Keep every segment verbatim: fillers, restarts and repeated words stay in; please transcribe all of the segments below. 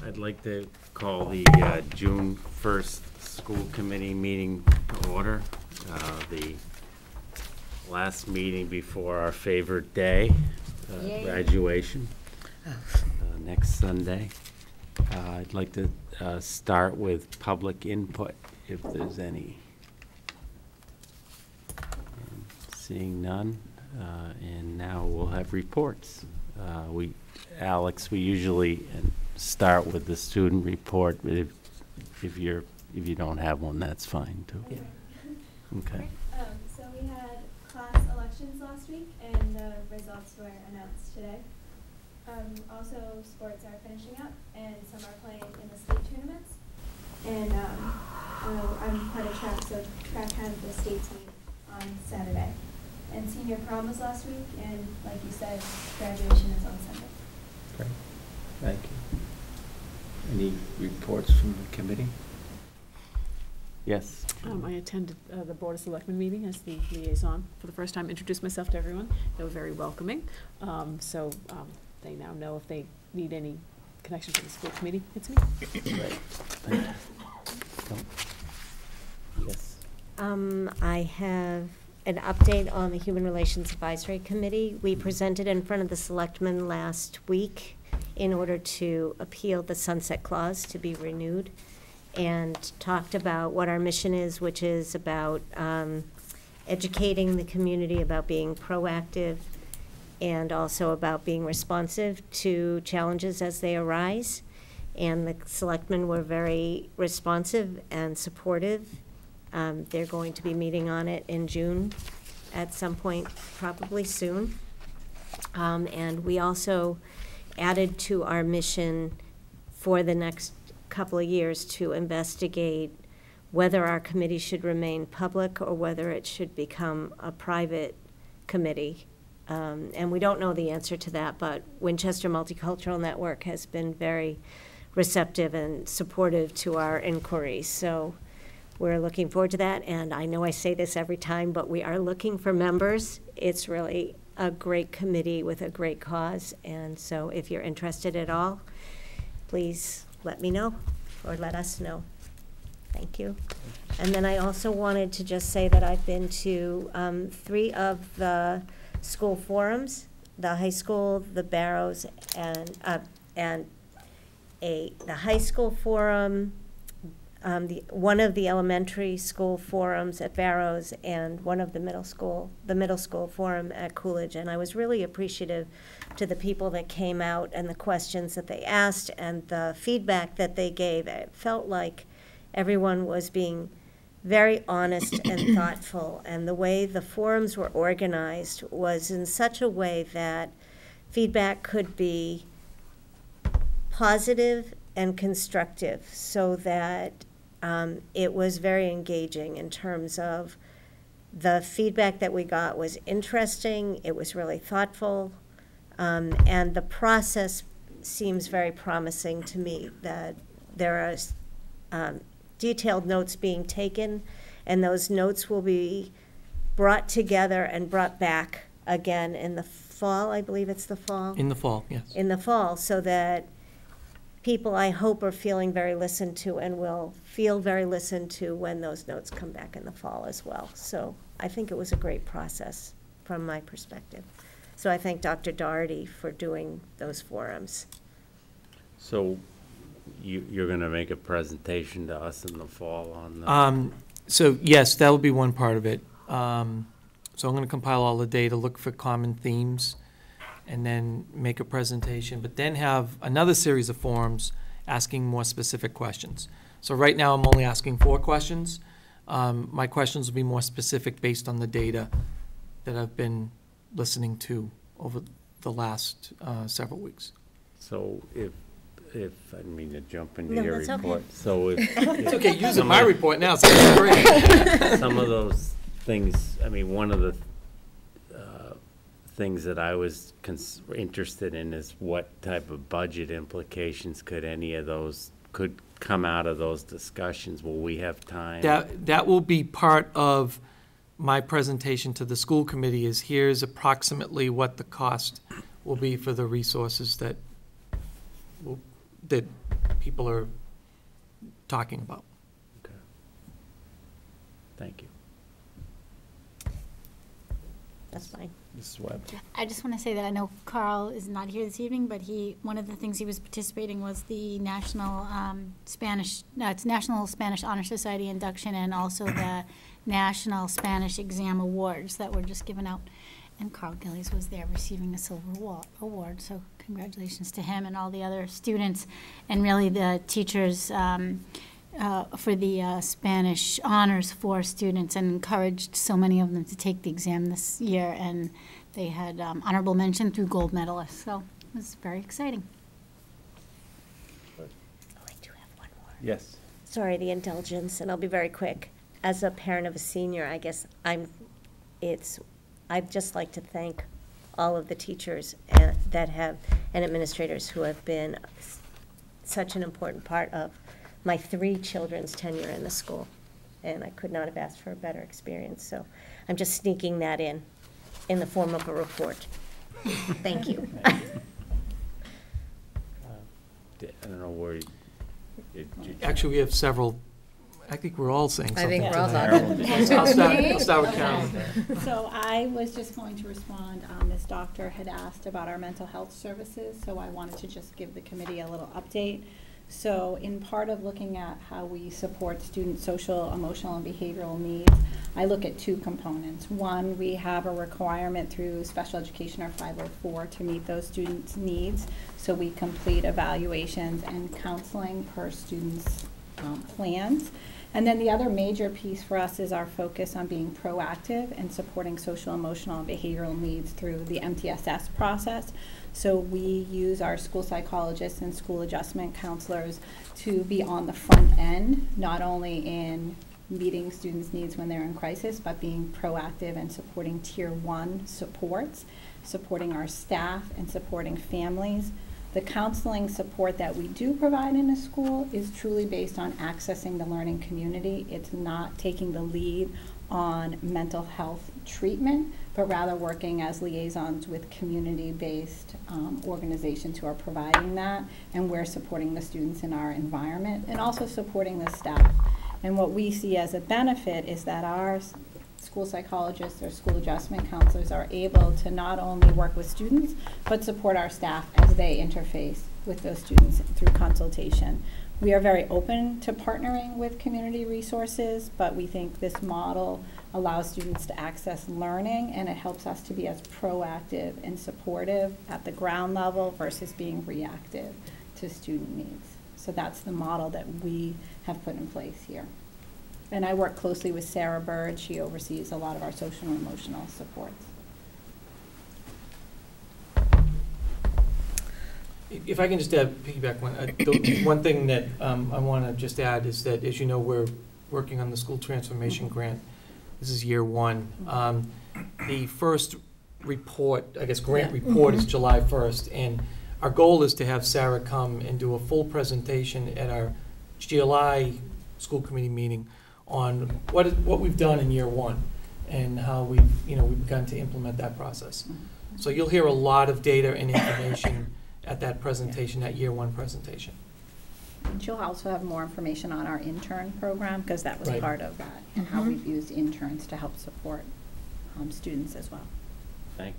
I'd like to call the uh, June first school committee meeting to order. Uh, the last meeting before our favorite day, uh, graduation, uh, next Sunday. Uh, I'd like to uh, start with public input, if there's any. And seeing none, uh, and now we'll have reports. Uh, we, Alex, we usually start with the student report. If, if you're, if you don't have one, that's fine too. Yeah. Okay. Um, so we had class elections last week, and the results were announced today. Um, also, sports are finishing up, and some are playing in the state tournaments. And um, uh, I'm part of track, so track had the states meet on Saturday. And senior prom was last week, and like you said, graduation is on Sunday. Great. Thank you. Any reports from the committee? Yes. Um, I attended uh, the Board of Selectmen meeting as the liaison for the first time, introduced myself to everyone. They were very welcoming. Um, so um, they now know if they need any connection to the school committee, it's me. Right. Thank you. Yes. Um, I have an update on the Human Relations Advisory Committee. We presented in front of the selectmen last week in order to appeal the sunset clause to be renewed, and talked about what our mission is, which is about um, educating the community, about being proactive, and also about being responsive to challenges as they arise. And the selectmen were very responsive and supportive. Um, they're going to be meeting on it in June at some point, probably soon. Um, and we also added to our mission for the next couple of years to investigate whether our committee should remain public or whether it should become a private committee. Um, and we don't know the answer to that, but Winchester Multicultural Network has been very receptive and supportive to our inquiries. So we're looking forward to that. And I know I say this every time, but we are looking for members. It's really a great committee with a great cause. And so if you're interested at all, please let me know or let us know. Thank you. And then I also wanted to just say that I've been to um, three of the school forums, the high school, the Barrows, and uh, and a the high school forum, um, the one of the elementary school forums at Barrows, and one of the middle school, the middle school forum at Coolidge. And I was really appreciative to the people that came out and the questions that they asked and the feedback that they gave. It felt like everyone was being very honest and thoughtful, and the way the forums were organized was in such a way that feedback could be positive and constructive, so that um, it was very engaging in terms of the feedback that we got was interesting, it was really thoughtful, um, and the process seems very promising to me, that there are um, detailed notes being taken, and those notes will be brought together and brought back again in the fall. I believe it's the fall. In the fall, yes. In the fall, so that people, I hope, are feeling very listened to and will feel very listened to when those notes come back in the fall as well. So I think it was a great process from my perspective. So I thank Doctor Doherty for doing those forums. So you, you're going to make a presentation to us in the fall on the... Um, so, yes, that'll be one part of it. Um, so I'm going to compile all the data, look for common themes, and then make a presentation, but then have another series of forums asking more specific questions. So right now I'm only asking four questions. Um, my questions will be more specific based on the data that I've been listening to over the last uh, several weeks. So if, if, I didn't mean to jump into No, your that's okay. report. So if... It's okay, using some my of- report now, so it's great. Some of those things, I mean, one of the uh, things that I was cons interested in is what type of budget implications could any of those, could come out of those discussions? Will we have time? That, that will be part of my presentation to the school committee, is here's approximately what the cost will be for the resources that will, that people are talking about. Okay. Thank you. That's fine. Missus Webb? I just want to say that I know Carl is not here this evening, but he, one of the things he was participating was the National um, Spanish, no, it's National Spanish Honor Society induction and also the National Spanish Exam Awards that were just given out. And Carl Gillies was there receiving a silver wa- award, so congratulations to him and all the other students and really the teachers um, uh, for the uh, Spanish honors for students, and encouraged so many of them to take the exam this year, and they had um, honorable mention through gold medalists, so it was very exciting. Oh, I do have one more. Yes. Sorry, the indulgence, and I'll be very quick. As a parent of a senior, I guess I'm, it's, I'd just like to thank all of the teachers uh, that have, and administrators who have been s- such an important part of my three children's tenure in the school. And I could not have asked for a better experience, so I'm just sneaking that in, in the form of a report. Thank you. Uh, I don't know where, you- it- you- Actually, we have several, I think we're all saying I something think we're all tonight. talking. I'll start, I'll start with Carolyn. So I was just going to respond, um, this doctor had asked about our mental health services, so I wanted to just give the committee a little update. So in part of looking at how we support student social, emotional, and behavioral needs, I look at two components. One, we have a requirement through special education or five oh four to meet those students' needs. So we complete evaluations and counseling per student's um, plans. And then the other major piece for us is our focus on being proactive and supporting social, emotional, and behavioral needs through the M T S S process. So we use our school psychologists and school adjustment counselors to be on the front end, not only in meeting students' needs when they're in crisis, but being proactive and supporting tier one supports, supporting our staff and supporting families. The counseling support that we do provide in a school is truly based on accessing the learning community. It's not taking the lead on mental health treatment, but rather working as liaisons with community-based um, organizations who are providing that, and we're supporting the students in our environment and also supporting the staff. And what we see as a benefit is that our school psychologists or school adjustment counselors are able to not only work with students, but support our staff as they interface with those students through consultation. We are very open to partnering with community resources, but we think this model allows students to access learning, and it helps us to be as proactive and supportive at the ground level versus being reactive to student needs. So that's the model that we have put in place here. And I work closely with Sarah Bird. She oversees a lot of our social and emotional supports. If I can just add, piggyback one, uh, the one thing that um, I want to just add is that, as you know, we're working on the school transformation grant. This is year one. Um, the first report, I guess, grant report is July first, and our goal is to have Sarah come and do a full presentation at our July school committee meeting on what is, what we've done in year one and how we've, you know, we've begun to implement that process. So you'll hear a lot of data and information at that presentation, that year one presentation. And she'll also have more information on our intern program, because that was Right. part of that, and how Mhm. we've used interns to help support um, students as well. thank you.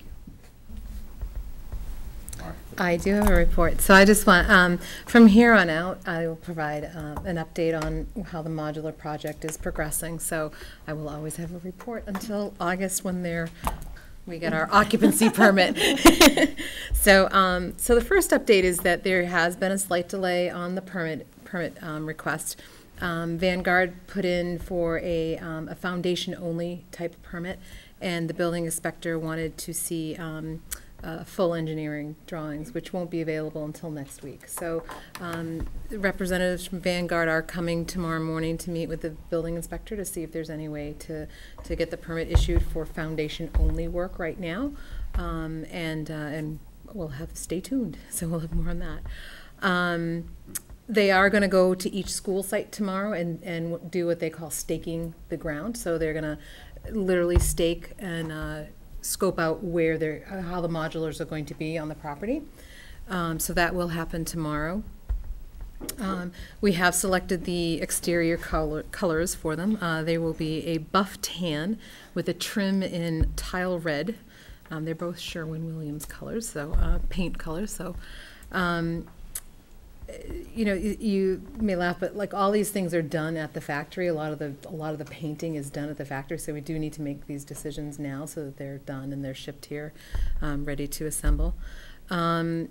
Martha? I do have a report. So I just want, um, from here on out, I will provide um, an update on how the modular project is progressing. So I will always have a report until August when they're, we get our occupancy permit. So, um, so the first update is that there has been a slight delay on the permit, permit um, request. Um, Vanguard put in for a, um, a foundation-only type of permit, and the building inspector wanted to see um, uh, full engineering drawings, which won't be available until next week. So um, representatives from Vanguard are coming tomorrow morning to meet with the building inspector to see if there's any way to, to get the permit issued for foundation-only work right now. Um, and, uh, and we'll have, stay tuned, so we'll have more on that. Um, They are going to go to each school site tomorrow and, and do what they call staking the ground. So they're going to literally stake and uh, scope out where they're, how the modulars are going to be on the property. Um, so that will happen tomorrow. Um, We have selected the exterior color, colors for them. Uh, They will be a buff tan with a trim in tile red. Um, They're both Sherwin-Williams colors, so, uh, paint colors, so, um, you know, you, you may laugh, but like all these things are done at the factory. A lot of the, a lot of the painting is done at the factory, so we do need to make these decisions now so that they're done and they're shipped here, um, ready to assemble. Um,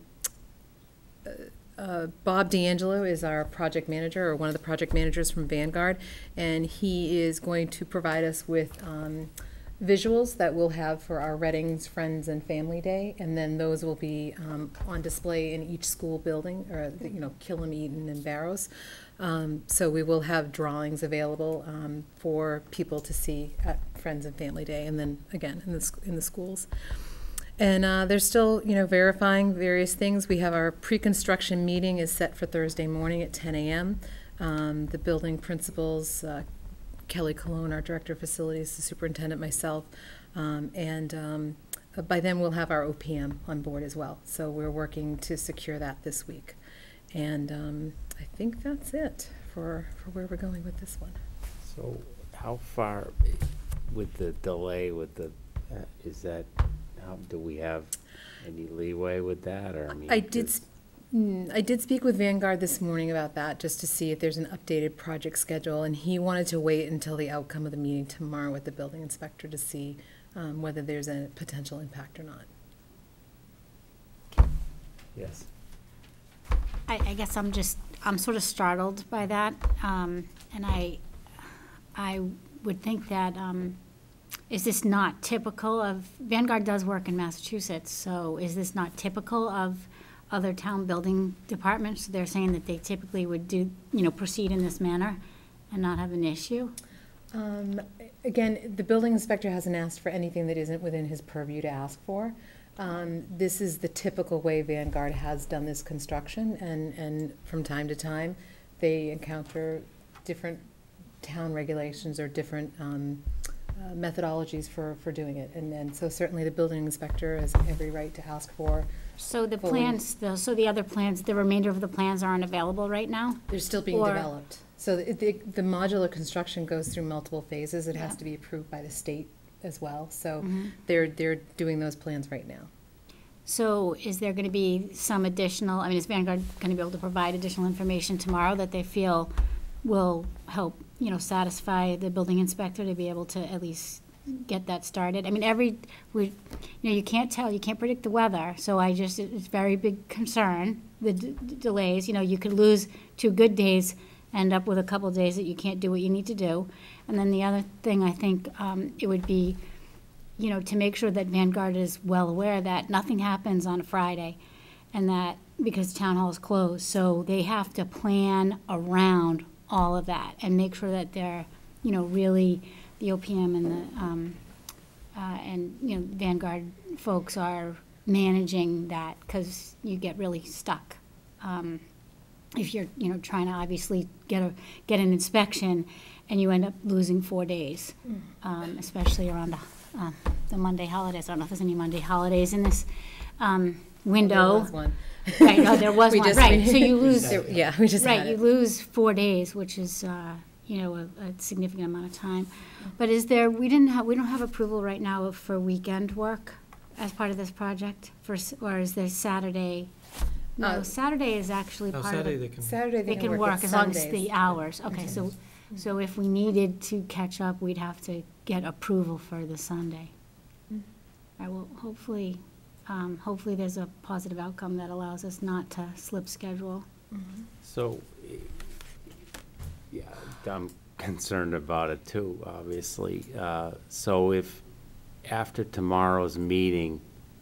uh, Bob D'Angelo is our project manager, or one of the project managers from Vanguard, and he is going to provide us with, um, visuals that we'll have for our Readings Friends and Family Day, and then those will be um, on display in each school building, or, you know, Killam, Eaton, and Barrows. Um, so we will have drawings available um, for people to see at Friends and Family Day, and then again in the sc- in the schools. And uh, they're still, you know, verifying various things. We have our pre-construction meeting is set for Thursday morning at ten a m Um, the building principals, uh, Kelly Colon, our Director of Facilities, the Superintendent, myself, um, and um, by then we'll have our O P M on board as well. So we're working to secure that this week. And um, I think that's it for, for where we're going with this one. So how far, with the delay with the, uh, is that, how, do we have any leeway with that, or I mean? I did, does- s- mm, I did speak with Vanguard this morning about that, just to see if there's an updated project schedule, and he wanted to wait until the outcome of the meeting tomorrow with the building inspector to see um, whether there's a potential impact or not. Yes. I, I guess I'm just, I'm sort of startled by that, um, and I, I would think that, um, is this not typical of, Vanguard does work in Massachusetts, so is this not typical of other town building departments? They're saying that they typically would do, you know, proceed in this manner and not have an issue? Um, Again, the building inspector hasn't asked for anything that isn't within his purview to ask for. Um, This is the typical way Vanguard has done this construction, and, and from time to time, they encounter different town regulations or different um, uh, methodologies for, for doing it. And then, so certainly the building inspector has every right to ask for. So the Fully. plans, the- so the other plans, the remainder of the plans aren't available right now? They're still being Or- developed. So the, the the modular construction goes through multiple phases. It has Yeah. to be approved by the state as well. So Mhm. they're, they're doing those plans right now. So is there gonna be some additional, I mean, is Vanguard gonna be able to provide additional information tomorrow that they feel will help, you know, satisfy the building inspector to be able to at least get that started? I mean, every, we, you know, you can't tell, you can't predict the weather, so I just, it's very big concern, the d- d- delays, you know, you could lose two good days, end up with a couple days that you can't do what you need to do. And then the other thing, I think, um, it would be, you know, to make sure that Vanguard is well aware that nothing happens on a Friday, and that, because town hall is closed, so they have to plan around all of that, and make sure that they're, you know, really, the O P M and the, um, uh, and, you know, Vanguard folks are managing that, because you get really stuck. Um, if you're, you know, trying to obviously get a, get an inspection, and you end up losing four days, um, especially around the, uh, the Monday holidays. I don't know if there's any Monday holidays in this, um, window. There was one. Right, no, there was We one, just- right, so you lose, There- Yeah, we just had right, you it. lose four days, which is, uh, you know, a, a significant amount of time. But is there, we didn't have, we don't have approval right now for weekend work as part of this project, for, s- or is there Saturday? No, Uh, Saturday is actually No, part of Saturday the. they can. Saturday They can work as long as the hours, okay, so, so if we needed to catch up, we'd have to get approval for the Sunday. I will, hopefully, um, hopefully there's a positive outcome that allows us not to slip schedule. So, eh, yeah, I'm concerned about it too, obviously. Uh, So if, after tomorrow's meeting,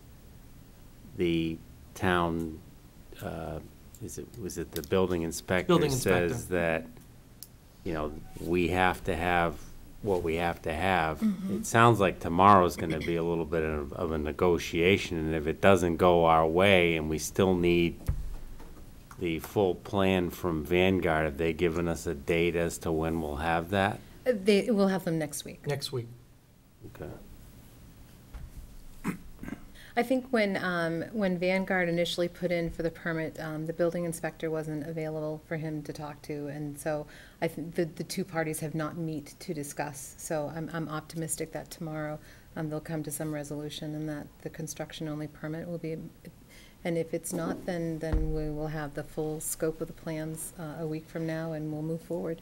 the town, uh, is it, was it the building inspector? Building inspector. Says that, you know, we have to have what we have to have. It sounds like tomorrow's gonna be a little bit of, of a negotiation, and if it doesn't go our way and we still need the full plan from Vanguard, have they given us a date as to when we'll have that? Uh, They, we'll have them next week. Next week. Okay. I think when, um, when Vanguard initially put in for the permit, um, the building inspector wasn't available for him to talk to, and so I think the, the two parties have not meet to discuss. So I'm, I'm optimistic that tomorrow, um, they'll come to some resolution and that the construction-only permit will be, and if it's not, then, then we will have the full scope of the plans, uh, a week from now, and we'll move forward.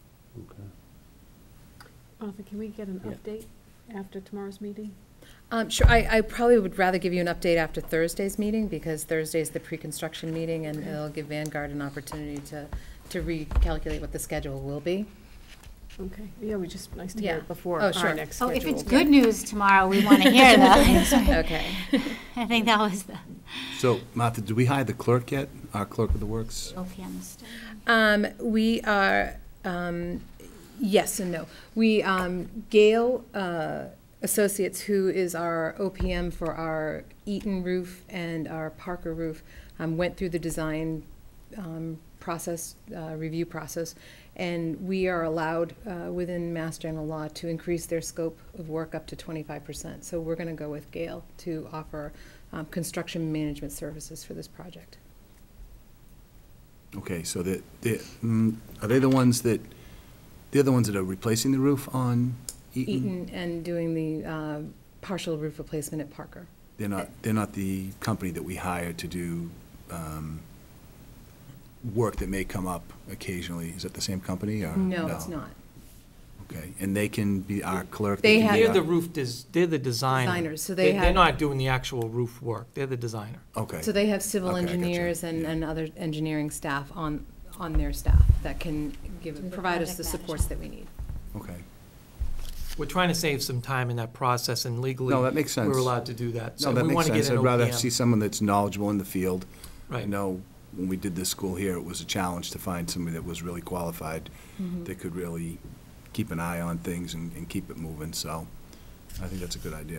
Arthur, can we get an Yeah. update after tomorrow's meeting? Um, sure, I, I probably would rather give you an update after Thursday's meeting, because Thursday's the pre-construction meeting, and Okay. it'll give Vanguard an opportunity to, to recalculate what the schedule will be. Okay, yeah, we just, nice to Yeah. hear it before Oh, our sure. next Oh, schedule. if it's good news tomorrow, we want to hear that. Okay. I think that was the So, Martha, did we hire the clerk yet, our clerk of the works? O P M study. Um, we are, um, yes and no. We, um, Gail, uh, Associates, who is our O P M for our Eaton roof and our Parker roof, um, went through the design, um, process, uh, review process, and we are allowed, uh, within Mass General Law to increase their scope of work up to twenty-five percent. So we're gonna go with Gail to offer, um, construction management services for this project. Okay, so that, they, mm, are they the ones that, they're the ones that are replacing the roof on Eaton? Eaton and doing the, uh, partial roof replacement at Parker. They're not, they're not the company that we hire to do, um, work that may come up occasionally. Is that the same company, or? No, it's not. Okay, and they can be our clerk? They can have- be They're our- the roof, des- they're the designer. Designers, so they They're have- not doing the actual roof work, they're the designer. Okay. So they have civil Okay, I gotcha. engineers and, Yeah. and other engineering staff on, on their staff that can Do give, the provide us project the supports that management. we need. Okay. We're trying to save some time in that process, and legally, No, that makes sense. we're allowed to do that. So No, that we makes wanna get sense. an I'd rather O P M. see someone that's knowledgeable in the field. I Right. know when we did this school here, it was a challenge to find somebody that was really qualified, that could really keep an eye on things and, and keep it moving, so I think that's a good idea.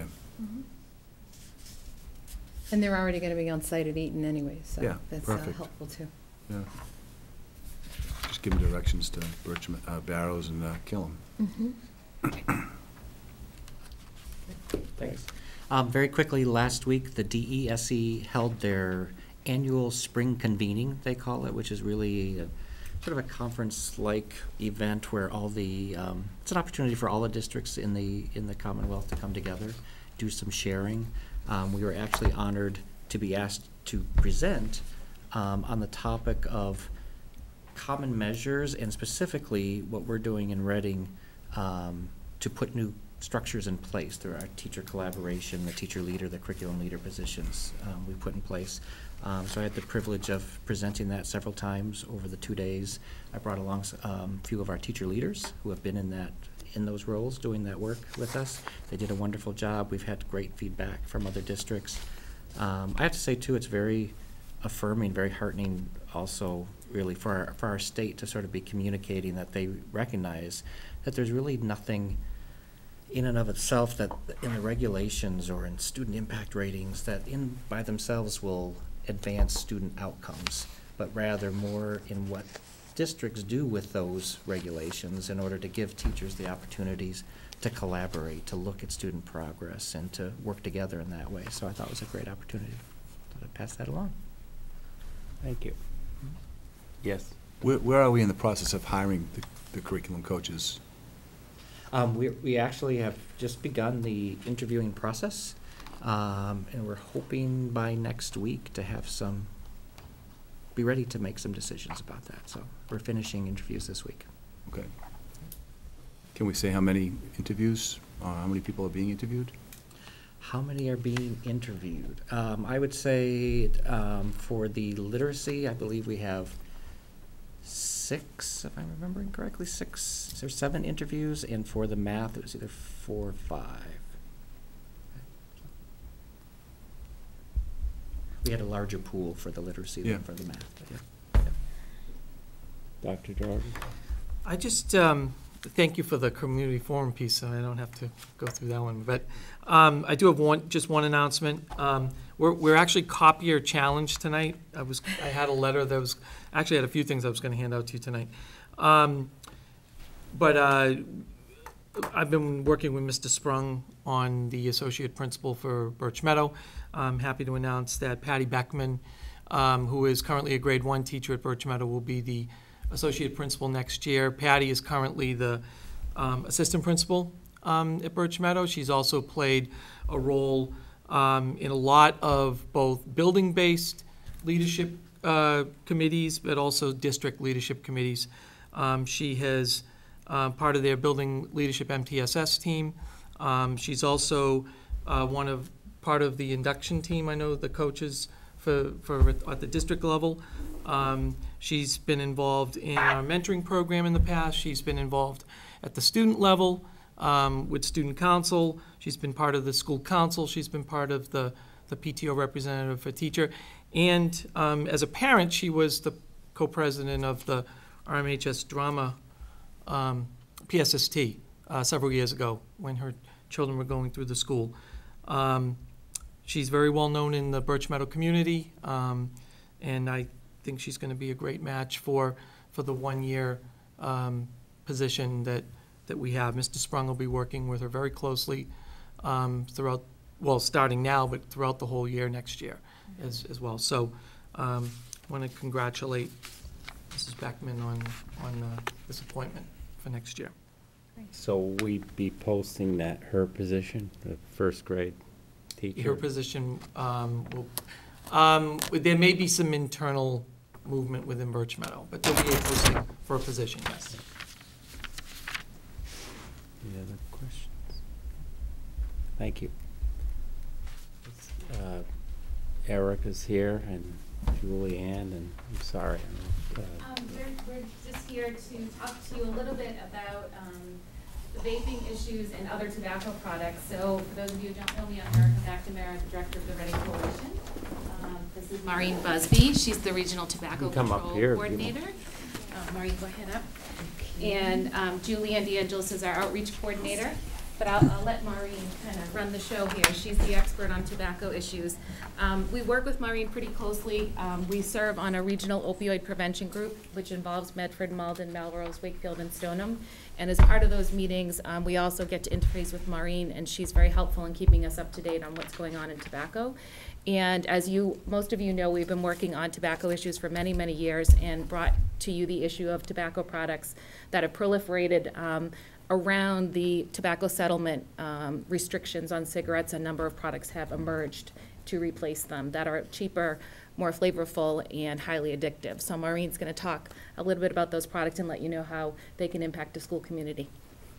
And they're already gonna be on site at Eaton anyway, so Yeah, that's uh, perfect. helpful too. Yeah. Just give them directions to Birch, uh, Barrows and uh, Killam. Thanks. Um, Very quickly, last week, the D E S E held their annual spring convening, they call it, which is really a- sort of a conference-like event where all the, um, it's an opportunity for all the districts in the, in the Commonwealth to come together, do some sharing. Um, We were actually honored to be asked to present um, on the topic of common measures, and specifically what we're doing in Reading um, to put new structures in place. There are teacher collaboration, the teacher leader, the curriculum leader positions um, we put in place. Um, so I had the privilege of presenting that several times over the two days. I brought along um, a few of our teacher leaders who have been in that in those roles, doing that work with us. They did a wonderful job. We've had great feedback from other districts. Um, I have to say too, it's very affirming, very heartening also really for our, for our state to sort of be communicating that they recognize that there's really nothing in and of itself that in the regulations or in student impact ratings that in by themselves will advance student outcomes, but rather more in what districts do with those regulations in order to give teachers the opportunities to collaborate, to look at student progress, and to work together in that way. So I thought it was a great opportunity. Thought I'd pass that along. Thank you. Yes. Where, where are we in the process of hiring the, the curriculum coaches? Um, we, we actually have just begun the interviewing process, um, and we're hoping by next week to have some, be ready to make some decisions about that. So we're finishing interviews this week. Okay. Can we say how many interviews, uh, how many people are being interviewed? How many are being interviewed? Um, I would say, um, for the literacy, I believe we have six, if I'm remembering correctly, six or seven interviews, and for the math, it was either four or five. We had a larger pool for the literacy Yeah. than for the math, but yeah. Yeah. Doctor Jordan? I just, um, thank you for the community forum piece, so I don't have to go through that one. But um, I do have one, just one announcement. Um, We're, we're actually copier challenged tonight. I was, I had a letter that was, actually had a few things I was gonna hand out to you tonight. Um, But uh, I've been working with Mister Sprung on the associate principal for Birch Meadow. I'm happy to announce that Patty Beckman, um, who is currently a grade one teacher at Birch Meadow, will be the associate principal next year. Patty is currently the um, assistant principal um, at Birch Meadow. She's also played a role um, in a lot of both building-based leadership uh, committees, but also district leadership committees. Um, she has uh, part of their building leadership M T S S team. Um, she's also uh, one of part of the induction team. I know the coaches for for at the district level. Um, she's been involved in our mentoring program in the past. She's been involved at the student level um, with student council. She's been part of the school council. She's been part of the the P T O representative for teacher. And um, as a parent, she was the co-president of the R M H S Drama um, P S S T uh, several years ago when her children were going through the school. Um, she's very well known in the Birch Meadow community, um, and I think she's going to be a great match for for the one-year um, position that that we have. Mister Sprung will be working with her very closely um, throughout, well, starting now, but throughout the whole year next year as as well. So, um, I want to congratulate Missus Beckman on on uh, this appointment for next year. So will we be posting that her position, the first grade teacher? Her position um, will. Um, there may be some internal movement within Birch Meadow, but there'll be a posting for a position, yes. Any other questions? Thank you. Uh, Erica's here, and Julie Ann, and I'm sorry. I'm, uh, Um, we're, we're just here to talk to you a little bit about um, the vaping issues and other tobacco products. So for those of you who don't know me, I'm Erica McNamara, the director of the Reading Coalition. Um, this is Maureen Busby. She's the regional tobacco come control up here coordinator. Uh, Maureen, go ahead up. And um, Julie Ann DeAngelis is our outreach coordinator. But I'll, I'll let Maureen kind of run the show here. She's the expert on tobacco issues. Um, we work with Maureen pretty closely. Um, we serve on a regional opioid prevention group, which involves Medford, Malden, Melrose, Wakefield, and Stoneham. And as part of those meetings, um, we also get to interface with Maureen, and she's very helpful in keeping us up to date on what's going on in tobacco. And as you, most of you know, we've been working on tobacco issues for many, many years and brought to you the issue of tobacco products that have proliferated um, around the tobacco settlement um, restrictions on cigarettes. A number of products have emerged to replace them that are cheaper, more flavorful, and highly addictive. So Maureen's going to talk a little bit about those products and let you know how they can impact the school community.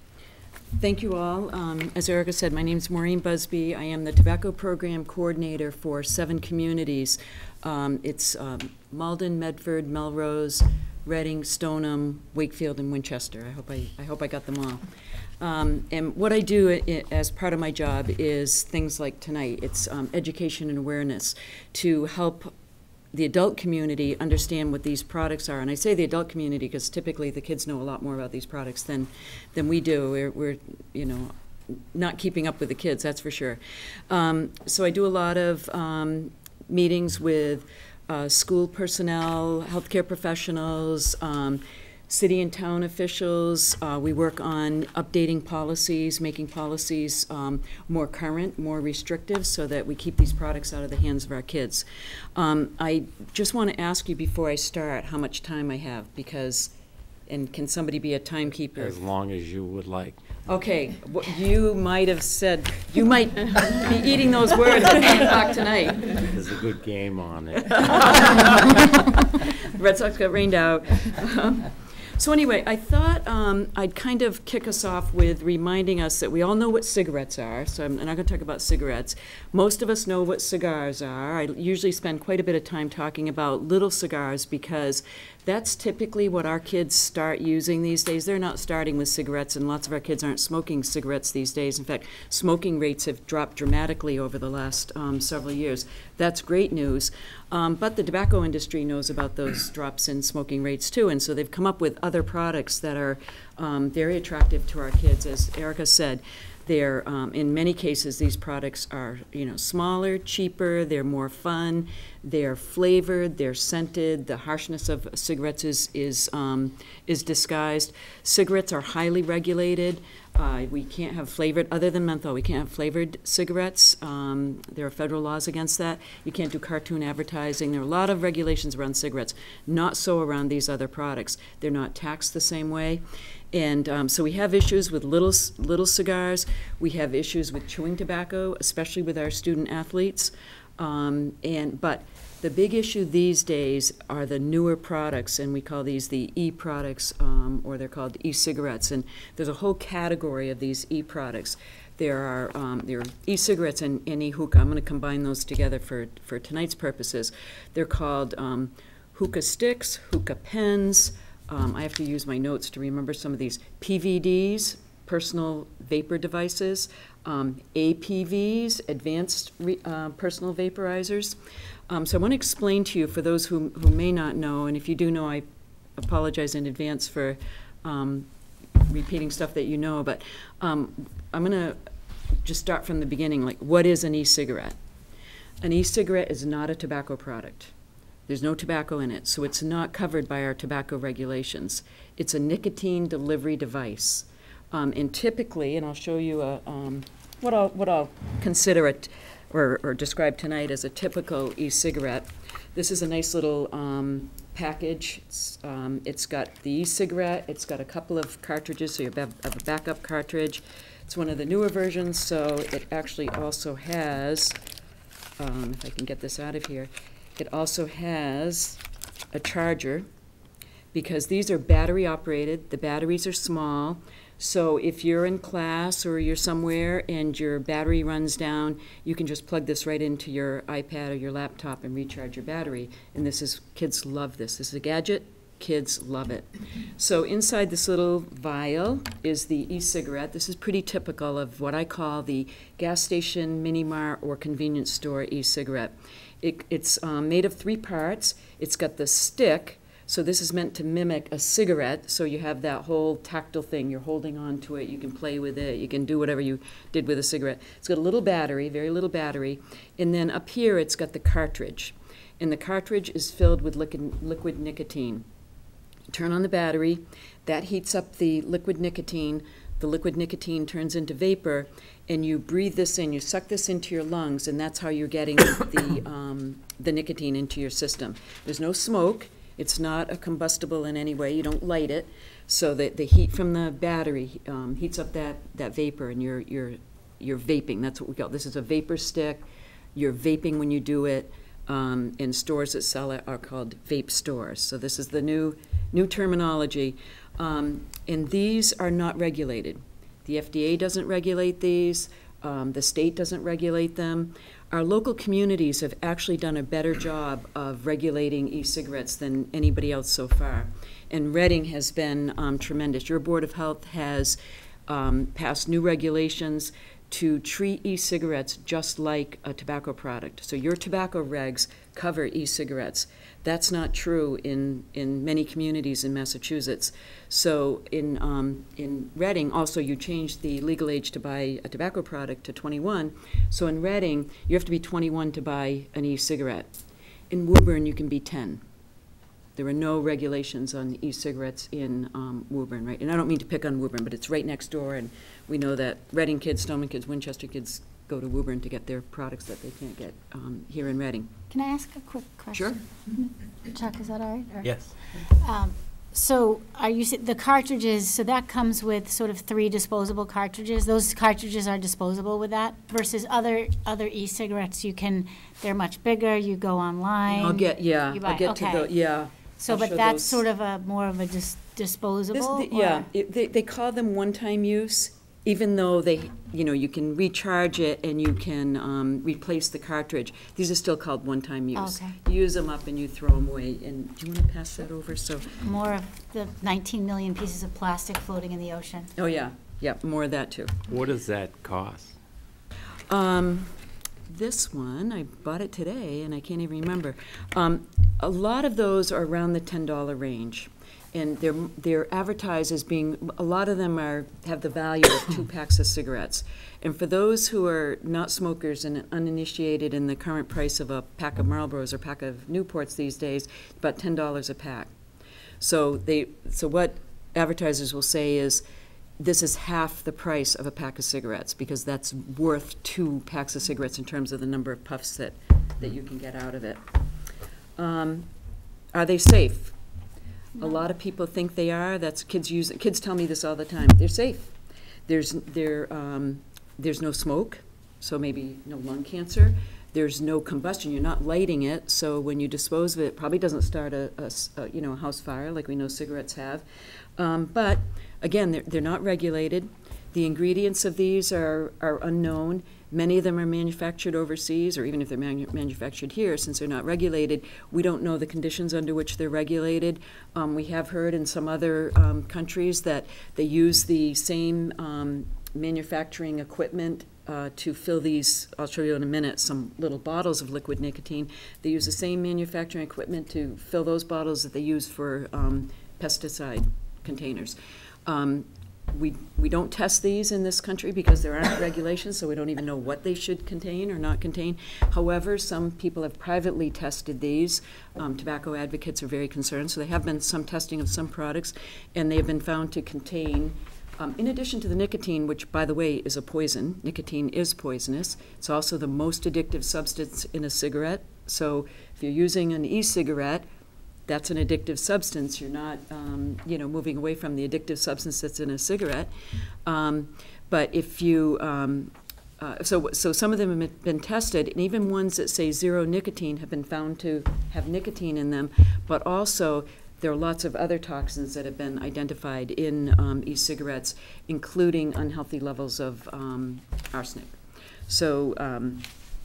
Thank you all. Um, as Erica said, my name is Maureen Busby. I am the tobacco program coordinator for seven communities. Um, it's um, Malden, Medford, Melrose, Reading, Stoneham, Wakefield, and Winchester. I hope I, I hope I got them all. Um, and what I do I, as part of my job is things like tonight. It's um, education and awareness to help the adult community understand what these products are. And I say the adult community because typically the kids know a lot more about these products than than we do. We're, we're you know, not keeping up with the kids, that's for sure. Um, so I do a lot of um, meetings with Uh, school personnel, healthcare professionals, um, city and town officials. Uh, we work on updating policies, making policies um, more current, more restrictive, so that we keep these products out of the hands of our kids. Um, I just want to ask you before I start how much time I have, because, and can somebody be a timekeeper? As long as you would like. Okay, what you might have said, you might be eating those words at nine o'clock tonight. There's a good game on it. Red Sox got rained out. Um, so anyway, I thought um, I'd kind of kick us off with reminding us that we all know what cigarettes are, so I'm not going to talk about cigarettes. Most of us know what cigars are. I usually spend quite a bit of time talking about little cigars because that's typically what our kids start using these days. They're not starting with cigarettes, and lots of our kids aren't smoking cigarettes these days. In fact, smoking rates have dropped dramatically over the last um, several years. That's great news. Um, but the tobacco industry knows about those drops in smoking rates too, and so they've come up with other products that are um, very attractive to our kids. As Erica said, they're, um, in many cases, these products are, you know, smaller, cheaper, they're more fun, they're flavored, they're scented, the harshness of cigarettes is, is, um, is disguised. Cigarettes are highly regulated. Uh, we can't have flavored, other than menthol, we can't have flavored cigarettes. Um, there are federal laws against that. You can't do cartoon advertising. There are a lot of regulations around cigarettes, not so around these other products. They're not taxed the same way. And um, so we have issues with little, little cigars. We have issues with chewing tobacco, especially with our student athletes. Um, and, but the big issue these days are the newer products, and we call these the e-products, um, or they're called e-cigarettes. And there's a whole category of these e-products. There are um, there are e-cigarettes and, and e-hookah. I'm going to combine those together for, for tonight's purposes. They're called um, hookah sticks, hookah pens. Um, I have to use my notes to remember some of these. P V Ds, personal vapor devices. Um, A P Vs, advanced re, uh, personal vaporizers. Um, so I want to explain to you, for those who, who may not know, and if you do know, I apologize in advance for um, repeating stuff that you know, but um, I'm going to just start from the beginning. Like, what is an e-cigarette? An e-cigarette is not a tobacco product. There's no tobacco in it, so it's not covered by our tobacco regulations. It's a nicotine delivery device. Um, and typically, and I'll show you a, um, what, I'll, what I'll consider it, or, or describe tonight as a typical e-cigarette. This is a nice little um, package. It's, um, it's got the e-cigarette, it's got a couple of cartridges, so you have, have a backup cartridge. It's one of the newer versions, so it actually also has, um, if I can get this out of here, it also has a charger, because these are battery operated. The batteries are small. So if you're in class or you're somewhere and your battery runs down, you can just plug this right into your iPad or your laptop and recharge your battery. And this is, kids love this. This is a gadget. Kids love it. So inside this little vial is the e-cigarette. This is pretty typical of what I call the gas station, mini mart, or convenience store e-cigarette. It, it's um, made of three parts. It's got the stick. So this is meant to mimic a cigarette, so you have that whole tactile thing. You're holding on to it, you can play with it, you can do whatever you did with a cigarette. It's got a little battery, very little battery, and then up here it's got the cartridge. And the cartridge is filled with liquid, liquid nicotine. You turn on the battery, that heats up the liquid nicotine, the liquid nicotine turns into vapor, and you breathe this in, you suck this into your lungs, and that's how you're getting the, um, the nicotine into your system. There's no smoke. It's not a combustible in any way. You don't light it, so that the heat from the battery um, heats up that, that vapor, and you're, you're, you're vaping. That's what we call it. This is a vapor stick. You're vaping when you do it, um, and stores that sell it are called vape stores. So this is the new, new terminology. Um, and these are not regulated. The F D A doesn't regulate these. Um, the state doesn't regulate them. Our local communities have actually done a better job of regulating e-cigarettes than anybody else so far. And Reading has been um, tremendous. Your Board of Health has um, passed new regulations to treat e-cigarettes just like a tobacco product. So your tobacco regs cover e-cigarettes. That's not true in, in many communities in Massachusetts. So in, um, in Reading, also you changed the legal age to buy a tobacco product to twenty-one. So in Reading, you have to be twenty-one to buy an e-cigarette. In Woburn, you can be ten. There are no regulations on e-cigarettes in um, Woburn, right? And I don't mean to pick on Woburn, but it's right next door, and we know that Reading kids, Stoneman kids, Winchester kids go to Woburn to get their products that they can't get um, here in Reading. Can I ask a quick question? Sure. Chuck, is that all right? Or- Yes. Um, So are you, s- the cartridges, so that comes with sort of three disposable cartridges? Those cartridges are disposable with that versus other, other e-cigarettes, you can, they're much bigger, you go online. I'll get, yeah, you buy- I'll get to okay. the, yeah. So, I'll but show that's those. sort of a, more of a dis- This- disposable? th- Yeah, or- it- they, they call them one-time use, even though they, you know, you can recharge it and you can um, replace the cartridge. These are still called one-time use. Okay. You use them up and you throw them away. And do you want to pass that over? So, More of the nineteen million pieces of plastic floating in the ocean. oh yeah, yeah, more of that too. What does that cost? Um, this one, I bought it today and I can't even remember. Um, a lot of those are around the ten dollar range. And they're, they're advertised as being, a lot of them are, have the value of two packs of cigarettes. And for those who are not smokers and uninitiated in the current price of a pack of Marlboros or pack of Newports these days, about ten dollars a pack. So they, so what advertisers will say is, this is half the price of a pack of cigarettes, because that's worth two packs of cigarettes in terms of the number of puffs that, that you can get out of it. Um, Are they safe? A lot of people think they are. That's kids use. Kids tell me this all the time. They're safe. There's there um, there's no smoke, so maybe no lung cancer. There's no combustion. You're not lighting it, so when you dispose of it, it probably doesn't start a, a, a you know a house fire like we know cigarettes have. Um, but again, they're they're not regulated. The ingredients of these are are unknown. Many of them are manufactured overseas, or even if they're manu manufactured here, since they're not regulated, we don't know the conditions under which they're regulated. Um, we have heard in some other um, countries that they use the same um, manufacturing equipment uh, to fill these, I'll show you in a minute, some little bottles of liquid nicotine. They use the same manufacturing equipment to fill those bottles that they use for um, pesticide containers. Um, We, we don't test these in this country because there aren't regulations, so we don't even know what they should contain or not contain. However, some people have privately tested these. Um, tobacco advocates are very concerned, so there have been some testing of some products, and they have been found to contain, um, in addition to the nicotine, which, by the way, is a poison. Nicotine is poisonous. It's also the most addictive substance in a cigarette. So if you're using an e-cigarette, that's an addictive substance. You're not, um, you know, moving away from the addictive substance that's in a cigarette. Um, but if you, um, uh, so so some of them have been tested, and even ones that say zero nicotine have been found to have nicotine in them. But also, there are lots of other toxins that have been identified in um, e-cigarettes, including unhealthy levels of um, arsenic. So. Um,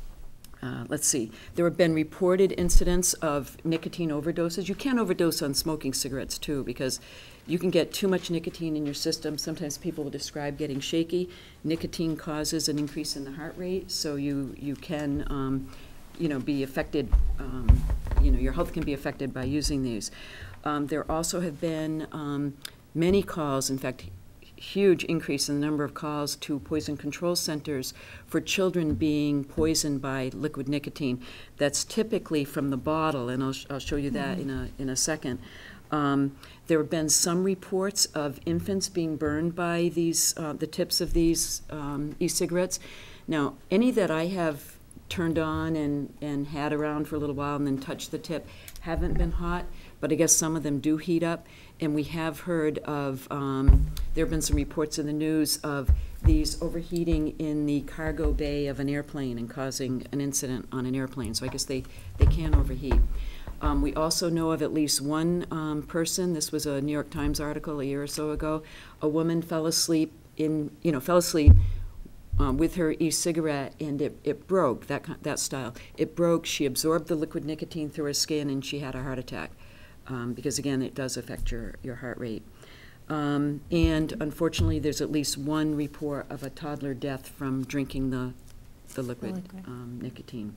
Uh, let's see, there have been reported incidents of nicotine overdoses. You can overdose on smoking cigarettes too, because you can get too much nicotine in your system. Sometimes people will describe getting shaky. Nicotine causes an increase in the heart rate, so you, you can um, you know, be affected, um, you know, your health can be affected by using these. Um, there also have been um, many calls, in fact, huge increase in the number of calls to poison control centers for children being poisoned by liquid nicotine. That's typically from the bottle, and I'll, sh I'll show you that mm-hmm. in a in a second. Um, there have been some reports of infants being burned by these uh, the tips of these um, e-cigarettes. Now, any that I have turned on and and had around for a little while and then touched the tip haven't been hot, but I guess some of them do heat up. And we have heard of, um, there have been some reports in the news of these overheating in the cargo bay of an airplane and causing an incident on an airplane. So I guess they, they can overheat. Um, we also know of at least one um, person, this was a New York Times article a year or so ago, a woman fell asleep in, you know, fell asleep um, with her e-cigarette, and it, it broke, that, that style. It broke, she absorbed the liquid nicotine through her skin, and she had a heart attack. Um, because again, it does affect your, your heart rate. Um, and unfortunately, there's at least one report of a toddler death from drinking the, the liquid, liquid. Um, nicotine.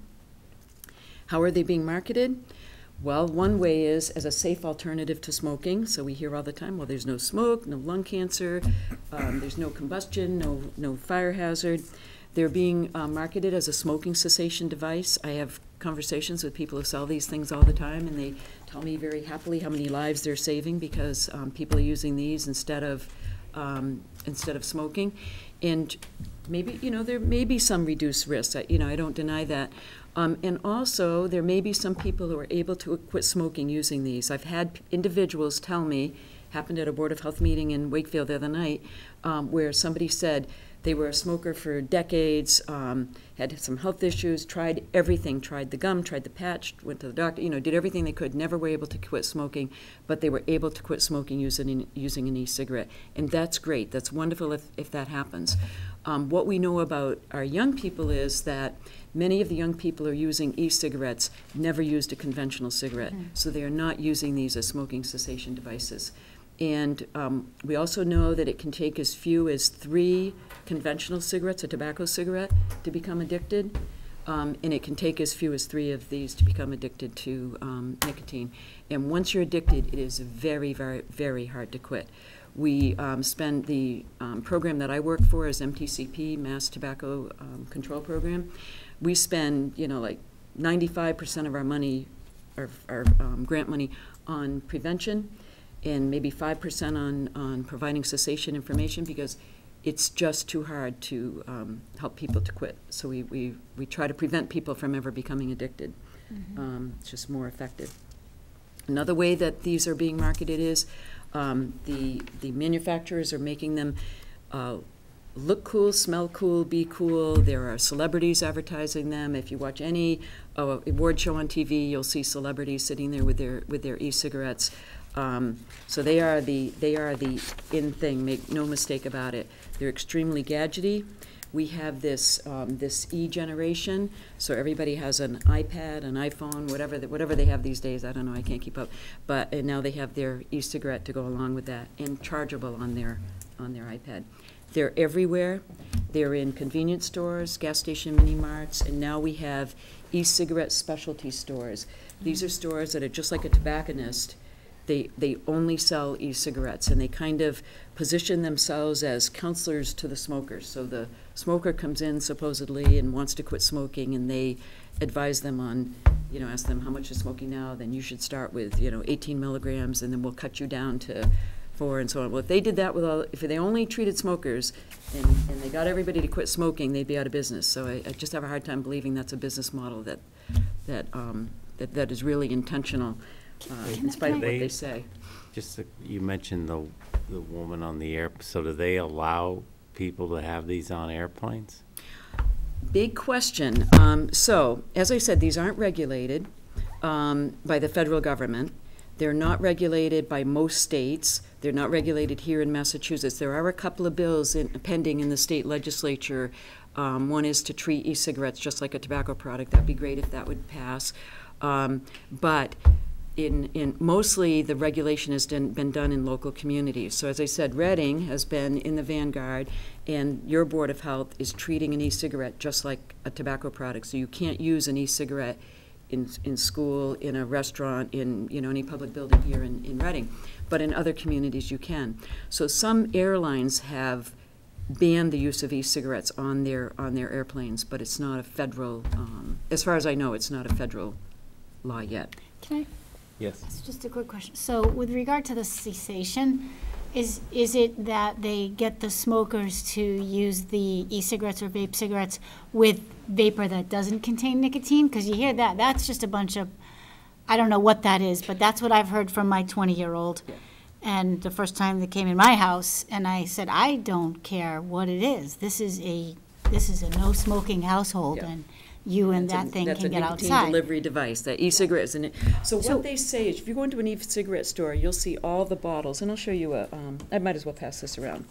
How are they being marketed? Well, one way is as a safe alternative to smoking. So we hear all the time, well, there's no smoke, no lung cancer, um, there's no combustion, no, no fire hazard. They're being uh, marketed as a smoking cessation device. I have conversations with people who sell these things all the time, and they tell me very happily how many lives they're saving because um, people are using these instead of um, instead of smoking. And maybe, you know, there may be some reduced risk. I, you know, I don't deny that. Um, and also, there may be some people who are able to quit smoking using these. I've had individuals tell me, happened at a Board of Health meeting in Wakefield the other night, um, where somebody said, they were a smoker for decades, um, had some health issues, tried everything, tried the gum, tried the patch, went to the doctor, you know, did everything they could, never were able to quit smoking, but they were able to quit smoking using, using an e-cigarette. And that's great. That's wonderful if, if that happens. Um, what we know about our young people is that many of the young people are using e-cigarettes, never used a conventional cigarette. Mm. So they are not using these as smoking cessation devices. And um, we also know that it can take as few as three conventional cigarettes, a tobacco cigarette, to become addicted. Um, and it can take as few as three of these to become addicted to um, nicotine. And once you're addicted, it is very, very, very hard to quit. We um, spend the um, program that I work for is M T C P, Mass Tobacco um, Control Program. We spend, you know, like ninety-five percent of our money, our, our um, grant money, on prevention. and maybe five percent on, on providing cessation information, because it's just too hard to um, help people to quit. So we, we, we try to prevent people from ever becoming addicted. Mhm. Um, it's just more effective. Another way that these are being marketed is um, the, the manufacturers are making them uh, look cool, smell cool, be cool. There are celebrities advertising them. If you watch any uh, award show on T V, you'll see celebrities sitting there with their, with their e-cigarettes. Um, so they are the they are the in thing. Make no mistake about it. They're extremely gadgety. We have this um, this e generation. So everybody has an iPad, an iPhone, whatever the, whatever they have these days. I don't know. I can't keep up. But and now they have their e-cigarette to go along with that, and chargeable on their on their iPad. They're everywhere. They're in convenience stores, gas station mini marts, and now we have e-cigarette specialty stores. These are stores that are just like a tobacconist. They, they only sell e-cigarettes, and they kind of position themselves as counselors to the smokers. So the smoker comes in supposedly and wants to quit smoking, and they advise them on, you know, ask them how much is smoking now, then you should start with, you know, eighteen milligrams, and then we'll cut you down to four, and so on. Well, if they did that with all, if they only treated smokers and, and they got everybody to quit smoking, they'd be out of business. So I, I just have a hard time believing that's a business model that, that, um, that, that is really intentional. Uh, in spite of what they say. Just, to- you mentioned the, the woman on the air, so do they allow people to have these on airplanes? Big question. Um, so, as I said, these aren't regulated um, by the federal government. They're not regulated by most states. They're not regulated here in Massachusetts. There are a couple of bills in, pending in the state legislature. Um, one is to treat e-cigarettes just like a tobacco product. That'd be great if that would pass. Um, but In, in mostly the regulation has done, been done in local communities. So as I said, Reading has been in the vanguard, and your Board of Health is treating an e-cigarette just like a tobacco product. So you can't use an e-cigarette in, in school, in a restaurant, in you know any public building here in, in Reading. But in other communities you can. So some airlines have banned the use of e-cigarettes on their, on their airplanes, but it's not a federal, um, as far as I know, it's not a federal law yet. Can I? Yes. It's just a quick question. So with regard to the cessation, is, is it that they get the smokers to use the e-cigarettes or vape cigarettes with vapor that doesn't contain nicotine? Because you hear that, that's just a bunch of, I don't know what that is, but that's what I've heard from my twenty-year-old. Yeah. And the first time they came in my house, and I said, I don't care what it is. This is a, this is a no smoking household, Yeah. and you and That's a- that thing can get That's a nicotine outside. delivery device, that e-cigarettes. And it, so So- what they say is, if you go into an e-cigarette store, you'll see all the bottles, and I'll show you a, um, I might as well pass this around.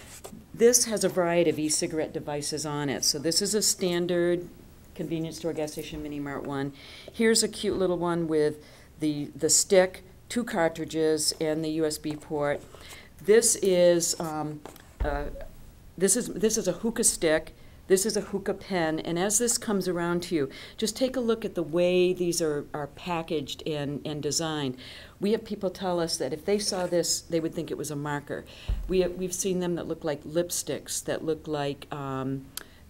This has a variety of e-cigarette devices on it. So this is a standard convenience store, gas station, mini mart one. Here's a cute little one with the, the stick, two cartridges, and the U S B port. This is, um, uh, this is, this is a hookah stick. This is a hookah pen, and as this comes around to you, just take a look at the way these are, are packaged and, and designed. We have people tell us that if they saw this, they would think it was a marker. We have, we've seen them that look like lipsticks, that look like um,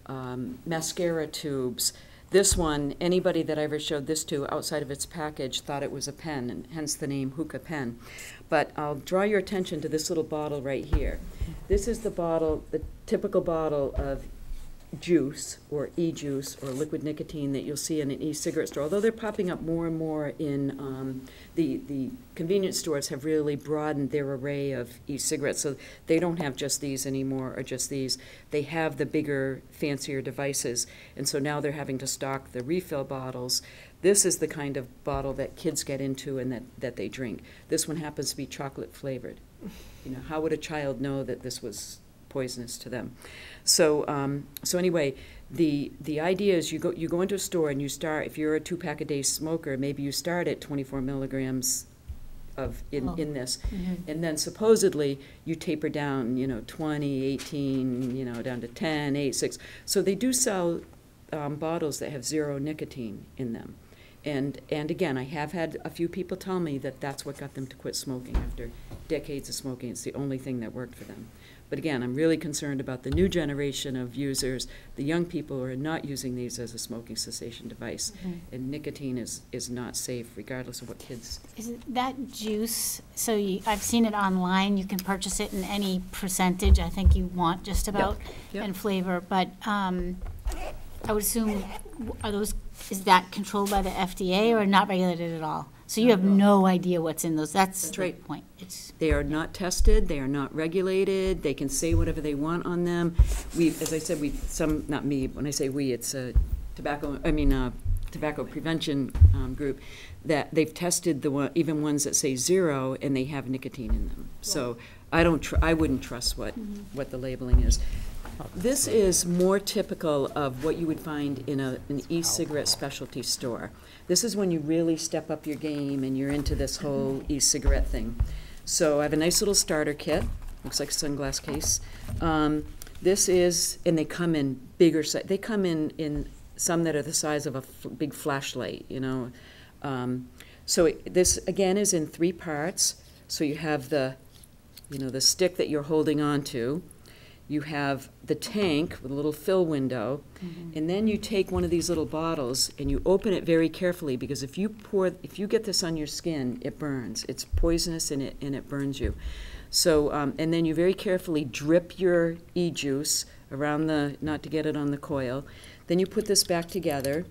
um, mascara tubes. This one, anybody that I ever showed this to outside of its package thought it was a pen, and hence the name hookah pen. But I'll draw your attention to this little bottle right here. This is the bottle, the typical bottle of juice or e-juice or liquid nicotine that you'll see in an e-cigarette store, although they're popping up more and more in um, the, the convenience stores have really broadened their array of e-cigarettes, so they don't have just these anymore or just these. They have the bigger, fancier devices, and so now they're having to stock the refill bottles. This is the kind of bottle that kids get into and that, that they drink. This one happens to be chocolate flavored. You know, how would a child know that this was poisonous to them? So, um, so anyway, the the idea is you go you go into a store and you start. If you're a two pack a day smoker, maybe you start at twenty-four milligrams of in, Oh. in this, Mhm. and then supposedly you taper down, you know, twenty, eighteen, you know, down to ten, eight, six. So they do sell um, bottles that have zero nicotine in them. And, and again, I have had a few people tell me that that's what got them to quit smoking after decades of smoking. It's the only thing that worked for them. But again, I'm really concerned about the new generation of users, the young people who are not using these as a smoking cessation device. Mhm. And nicotine is, is not safe regardless of what kids. Is it that juice, so you, I've seen it online, you can purchase it in any percentage I think you want just about, Yep. and flavor, but, um, I would assume, are those, is that controlled by the F D A or not regulated at all? So you have no idea what's in those, that's That's the right. point. It's, They are not tested, they are not regulated, they can say whatever they want on them. We, as I said, we, some, not me, when I say we, it's a tobacco, I mean, uh, tobacco prevention, um, group, that they've tested the one, even ones that say zero, and they have nicotine in them. So I don't, tr- I wouldn't trust what, what the labeling is. This is more typical of what you would find in a, an e-cigarette specialty store. This is when you really step up your game and you're into this whole e-cigarette thing. So I have a nice little starter kit, looks like a sunglass case. Um, this is, and they come in bigger, si- they come in, in some that are the size of a f- big flashlight, you know. Um, so it, this, again, is in three parts. So you have the, you know, the stick that you're holding on to. You have the tank with a little fill window, and then you take one of these little bottles and you open it very carefully, because if you pour, if you get this on your skin, it burns. It's poisonous and it, and it burns you. So, um, and then you very carefully drip your e-juice around the, not to get it on the coil. Then you put this back together,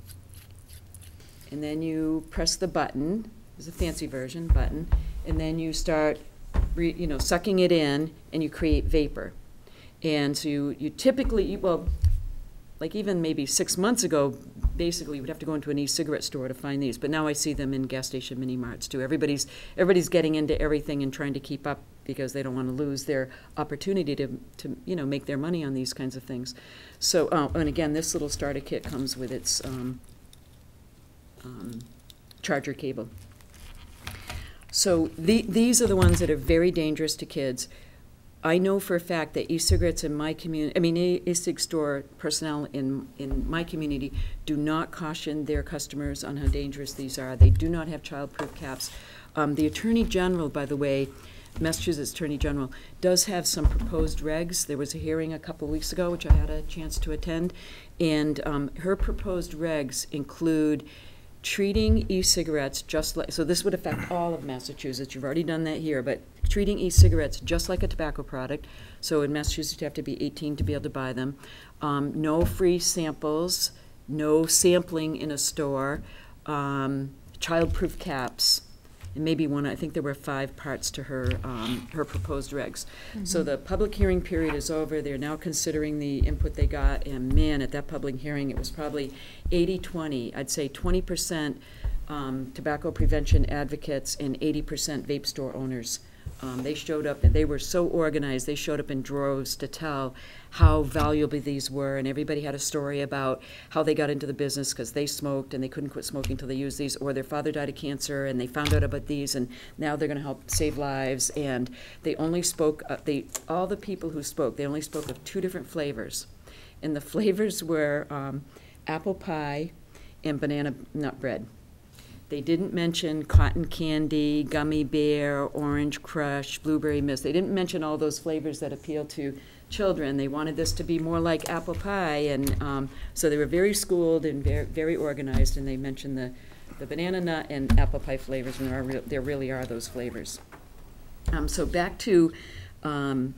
and then you press the button, there's a fancy version, button, and then you start, re, you know, sucking it in, and you create vapor. And so you, you typically, well, like even maybe six months ago, basically you would have to go into an e-cigarette store to find these. But now I see them in gas station mini marts too. Everybody's, everybody's getting into everything and trying to keep up because they don't want to lose their opportunity to, to you know, make their money on these kinds of things. So, oh, and again, this little starter kit comes with its um, um, charger cable. So the, these are the ones that are very dangerous to kids. I know for a fact that e-cigarettes in my community, I mean, e-cig store personnel in, in my community do not caution their customers on how dangerous these are. They do not have child-proof caps. Um, the Attorney General, by the way, Massachusetts Attorney General, does have some proposed regs. There was a hearing a couple of weeks ago, which I had a chance to attend, and um, her proposed regs include treating e-cigarettes just like, so this would affect all of Massachusetts. You've already done that here, but treating e-cigarettes just like a tobacco product. So in Massachusetts, you have to be eighteen to be able to buy them. Um, no free samples, no sampling in a store, um, child-proof caps, and maybe one, I think there were five parts to her, um, her proposed regs. Mm-hmm. So the public hearing period is over. They're now considering the input they got, and man, at that public hearing, it was probably eighty twenty. I'd say twenty percent um, tobacco prevention advocates and eighty percent vape store owners. Um, they showed up, and they were so organized, they showed up in droves to tell how valuable these were, and everybody had a story about how they got into the business because they smoked and they couldn't quit smoking until they used these, or their father died of cancer and they found out about these, and now they're going to help save lives. And they only spoke, uh, they, all the people who spoke, they only spoke of two different flavors. And the flavors were um, apple pie and banana nut bread. They didn't mention cotton candy, gummy bear, orange crush, blueberry mist. They didn't mention all those flavors that appeal to children. They wanted this to be more like apple pie, and um, so they were very schooled and very, very organized, and they mentioned the, the banana nut and apple pie flavors, and there, are re there really are those flavors. Um, so back to um,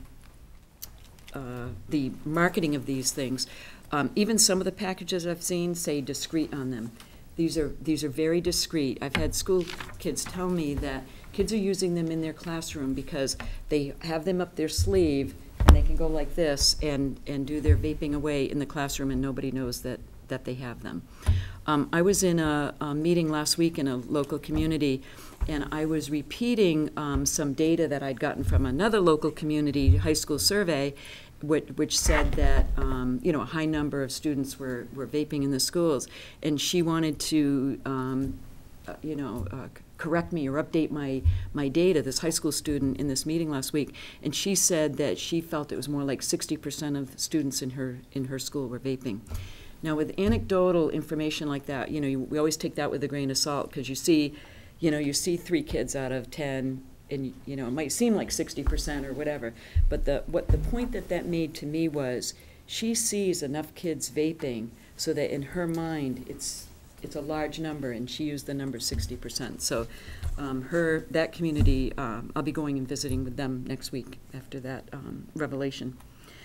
uh, the marketing of these things. Um, even some of the packages I've seen say discreet on them. These are, these are very discreet. I've had school kids tell me that kids are using them in their classroom because they have them up their sleeve and they can go like this and, and do their vaping away in the classroom, and nobody knows that, that they have them. Um, I was in a, a meeting last week in a local community, and I was repeating um, some data that I'd gotten from another local community high school survey, which, which said that um, you know, a high number of students were, were vaping in the schools, and she wanted to um, uh, you know, uh, correct me or update my, my data, this high school student in this meeting last week, and she said that she felt it was more like sixty percent of students in her, in her school were vaping. Now, with anecdotal information like that, you know, you, we always take that with a grain of salt, because you see, you know, you see three kids out of ten and, you know, it might seem like sixty percent or whatever, but the, what, the point that that made to me was, she sees enough kids vaping so that in her mind, it's, it's a large number, and she used the number sixty percent. So um, her, that community, um, I'll be going and visiting with them next week after that um, revelation.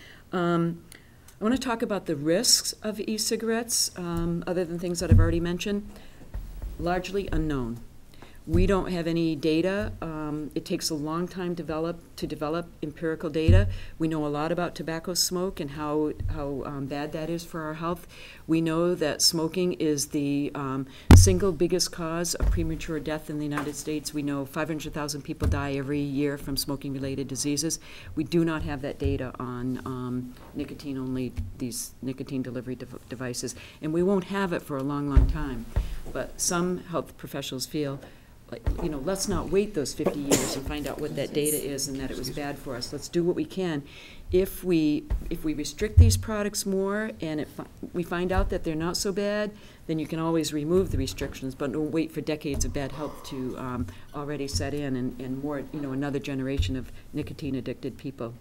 Um, I want to talk about the risks of e-cigarettes, um, other than things that I've already mentioned. Largely unknown. We don't have any data. Um, it takes a long time develop, to develop empirical data. We know a lot about tobacco smoke and how, how um, bad that is for our health. We know that smoking is the um, single biggest cause of premature death in the United States. We know five hundred thousand people die every year from smoking-related diseases. We do not have that data on um, nicotine-only, these nicotine delivery dev devices. And we won't have it for a long, long time. But some health professionals feel, like, you know, let's not wait those fifty years and find out what that data is and that it was bad for us. Let's do what we can. If we, if we restrict these products more and it fi we find out that they're not so bad, then you can always remove the restrictions, but don't wait for decades of bad health to um, already set in and, and more, you know, another generation of nicotine-addicted people.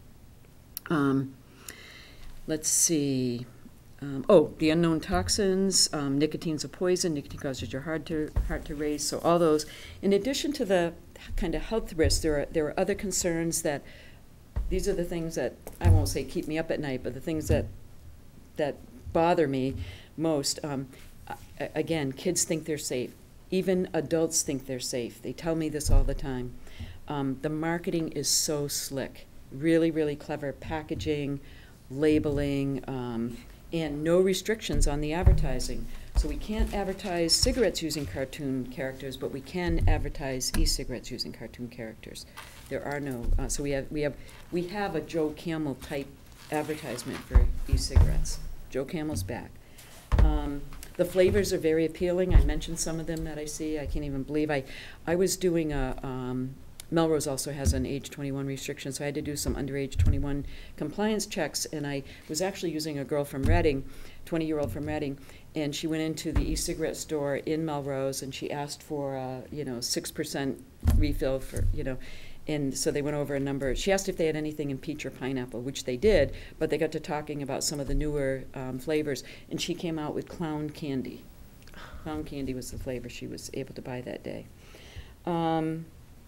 Um, let's see. Um, oh, the unknown toxins, um, nicotine's a poison, nicotine causes your heart to, heart to race, so all those. In addition to the kind of health risks, there are, there are other concerns that, these are the things that, I won't say keep me up at night, but the things that, that bother me most. Um, again, kids think they're safe. Even adults think they're safe. They tell me this all the time. Um, the marketing is so slick. Really, really clever packaging, labeling, um, and no restrictions on the advertising. So we can't advertise cigarettes using cartoon characters, but we can advertise e-cigarettes using cartoon characters. There are no, uh, so we have, we have, we have a Joe Camel type advertisement for e-cigarettes. Joe Camel's back. Um, the flavors are very appealing. I mentioned some of them that I see. I can't even believe I, I was doing a, um, Melrose also has an age twenty-one restriction, so I had to do some underage twenty-one compliance checks, and I was actually using a girl from Reading, twenty-year-old from Reading, and she went into the e-cigarette store in Melrose, and she asked for a, you know, six percent refill for, you know, and so they went over a number. She asked if they had anything in peach or pineapple, which they did, but they got to talking about some of the newer um, flavors, and she came out with clown candy. Clown candy was the flavor she was able to buy that day. Um,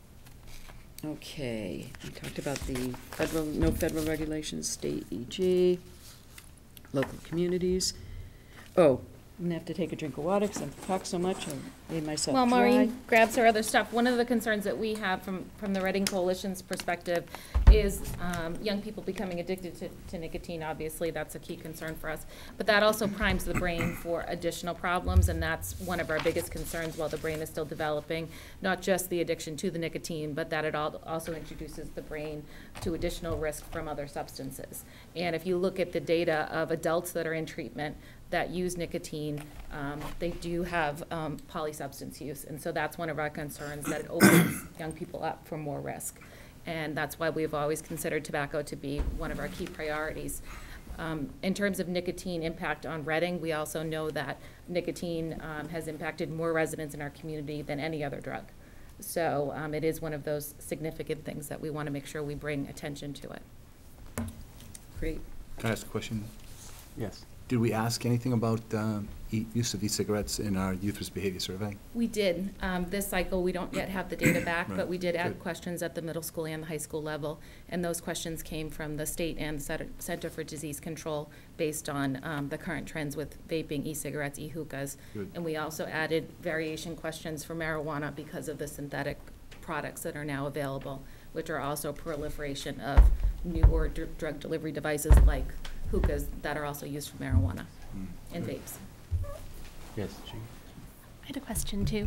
Okay, we talked about the federal, no federal regulations, state E G, local communities. Oh, I'm gonna have to take a drink of water because I've talked so much and made myself Well, dry. Maureen grabs her other stuff. One of the concerns that we have from, from the Reading Coalition's perspective is um, young people becoming addicted to, to nicotine. Obviously, that's a key concern for us. But that also primes the brain for additional problems, and that's one of our biggest concerns while the brain is still developing. Not just the addiction to the nicotine, but that it al also introduces the brain to additional risk from other substances. And if you look at the data of adults that are in treatment that use nicotine, um, they do have um, polysubstance use. And so that's one of our concerns, that it opens young people up for more risk. And that's why we've always considered tobacco to be one of our key priorities. Um, in terms of nicotine impact on Reading, we also know that nicotine um, has impacted more residents in our community than any other drug. So um, it is one of those significant things that we want to make sure we bring attention to it. Great. Can I ask a question? Yes. Did we ask anything about uh, e use of e-cigarettes in our youth risk behavior survey? We did. Um, this cycle, we don't yet have the data back, Right. but we did add Good. questions at the middle school and the high school level. And those questions came from the state and the Center- Center for Disease Control based on um, the current trends with vaping, e-cigarettes, e-hookahs. Good. And we also added variation questions for marijuana because of the synthetic products that are now available, which are also proliferation of newer dr drug delivery devices like hookahs that are also used for marijuana Mm. and Good. vapes. Yes, Jean. I had a question too.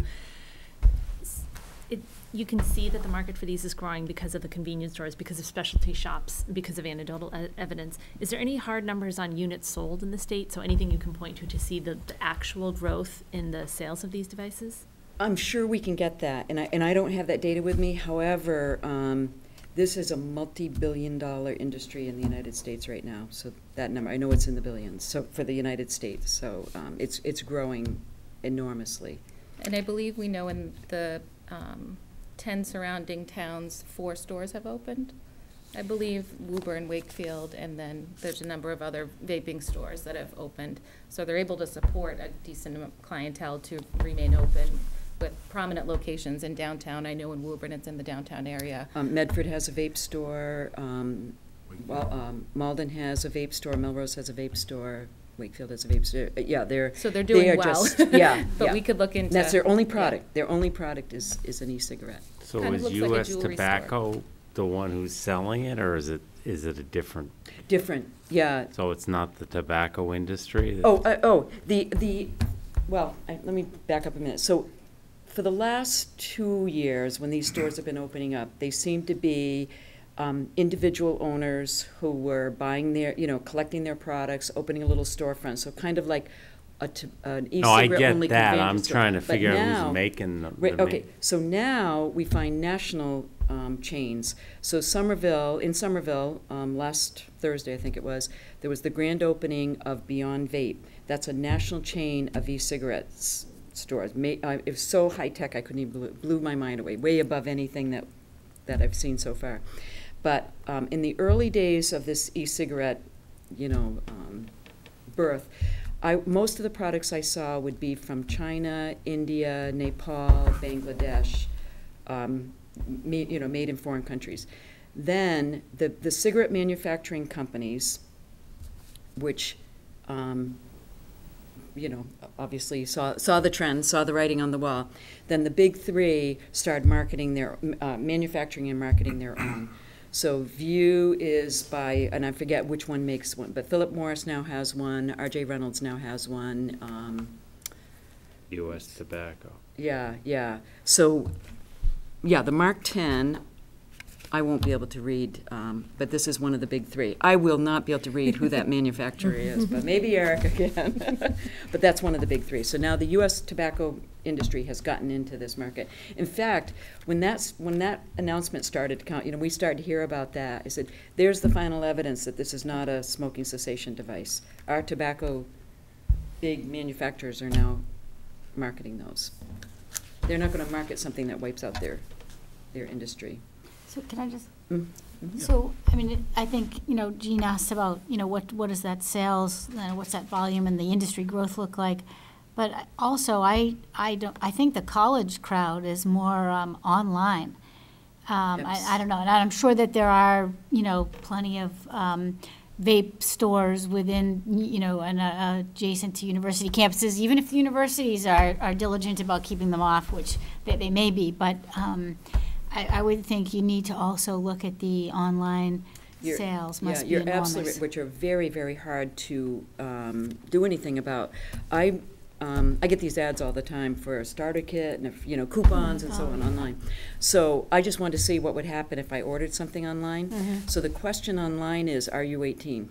S- It, you can see that the market for these is growing because of the convenience stores, because of specialty shops, because of anecdotal e evidence. Is there any hard numbers on units sold in the state? So anything you can point to to see the, the actual growth in the sales of these devices? I'm sure we can get that, and I, and I don't have that data with me. However, um, this is a multi-billion dollar industry in the United States right now. So that number, I know it's in the billions, so for the United States. So um, it's, it's growing enormously. And I believe we know in the um, ten surrounding towns, four stores have opened. I believe Woburn, Wakefield, and then there's a number of other vaping stores that have opened. So they're able to support a decent amount of clientele to remain open with prominent locations in downtown. I know in Woburn it's in the downtown area. Um, Medford has a vape store, um, well, um, Malden has a vape store, Melrose has a vape store, Wakefield has a vape store. Uh, Yeah, they're. So they're doing they are well. just- Yeah. But yeah. we could look into. That's their only yeah. product. Their only product is, is an e-cigarette. So Kind of is looks like a U S jewelry Tobacco the one who's selling it, or is it, is it a different? Different, yeah. So it's not the tobacco industry? that- Oh, uh, oh, the, the, well, I- let me back up a minute. So for the last two years, when these stores have been opening up, they seem to be um, individual owners who were buying their, you know, collecting their products, opening a little storefront, so kind of like a t- an No, I e-cigarette get only that. convenience I'm store. trying to But figure out now- who's making the. Right, the ma- okay, so now we find national um, chains. So Somerville, in Somerville, um, last Thursday, I think it was, there was the grand opening of Beyond Vape. That's a national chain of e-cigarettes stores. Ma- uh, It was so high-tech, I couldn't even, blew- blew my mind away, way above anything that, that I've seen so far. But um, in the early days of this e-cigarette, you know, um, birth, I, most of the products I saw would be from China, India, Nepal, Bangladesh, um, ma- you know, made in foreign countries. Then the, the cigarette manufacturing companies, which, um, you know, obviously saw, saw the trend, saw the writing on the wall, then the big three started marketing their, uh, manufacturing and marketing their own. So View is by, and I forget which one makes one, but Philip Morris now has one, R J Reynolds now has one. Um, U S Tobacco. yeah, yeah. So, yeah, the Mark ten, I won't be able to read, um, but this is one of the big three. I will not be able to read who that manufacturer is, but maybe Erica can. But that's one of the big three. So now the U S tobacco industry has gotten into this market. In fact, when that's, when that announcement started to count, you know, we started to hear about that. I said, there's the final evidence that this is not a smoking cessation device. Our tobacco big manufacturers are now marketing those. They're not going to market something that wipes out their, their industry. So can I just, Mm. Mhm. so, I mean, it- I think, you know, Jean asked about, you know, what, what is that sales, uh, what's that volume and the industry growth look like? But I- also, I, I don't, I think the college crowd is more um, online. Um, I, Yes. I don't know, and I'm sure that there are, you know, plenty of um, vape stores within, y- you know, and uh, adjacent to university campuses, even if the universities are, are diligent about keeping them off, which they, they may be, but um, I, I would think you need to also look at the online You're- sales must be Yeah, enormous. you're absolutely right, which are very, very hard to um, do anything about. I, um, I get these ads all the time for a starter kit and, if, you know, coupons and so on online. So I just wanted to see what would happen if I ordered something online. Mhm. So the question online is, are you eighteen?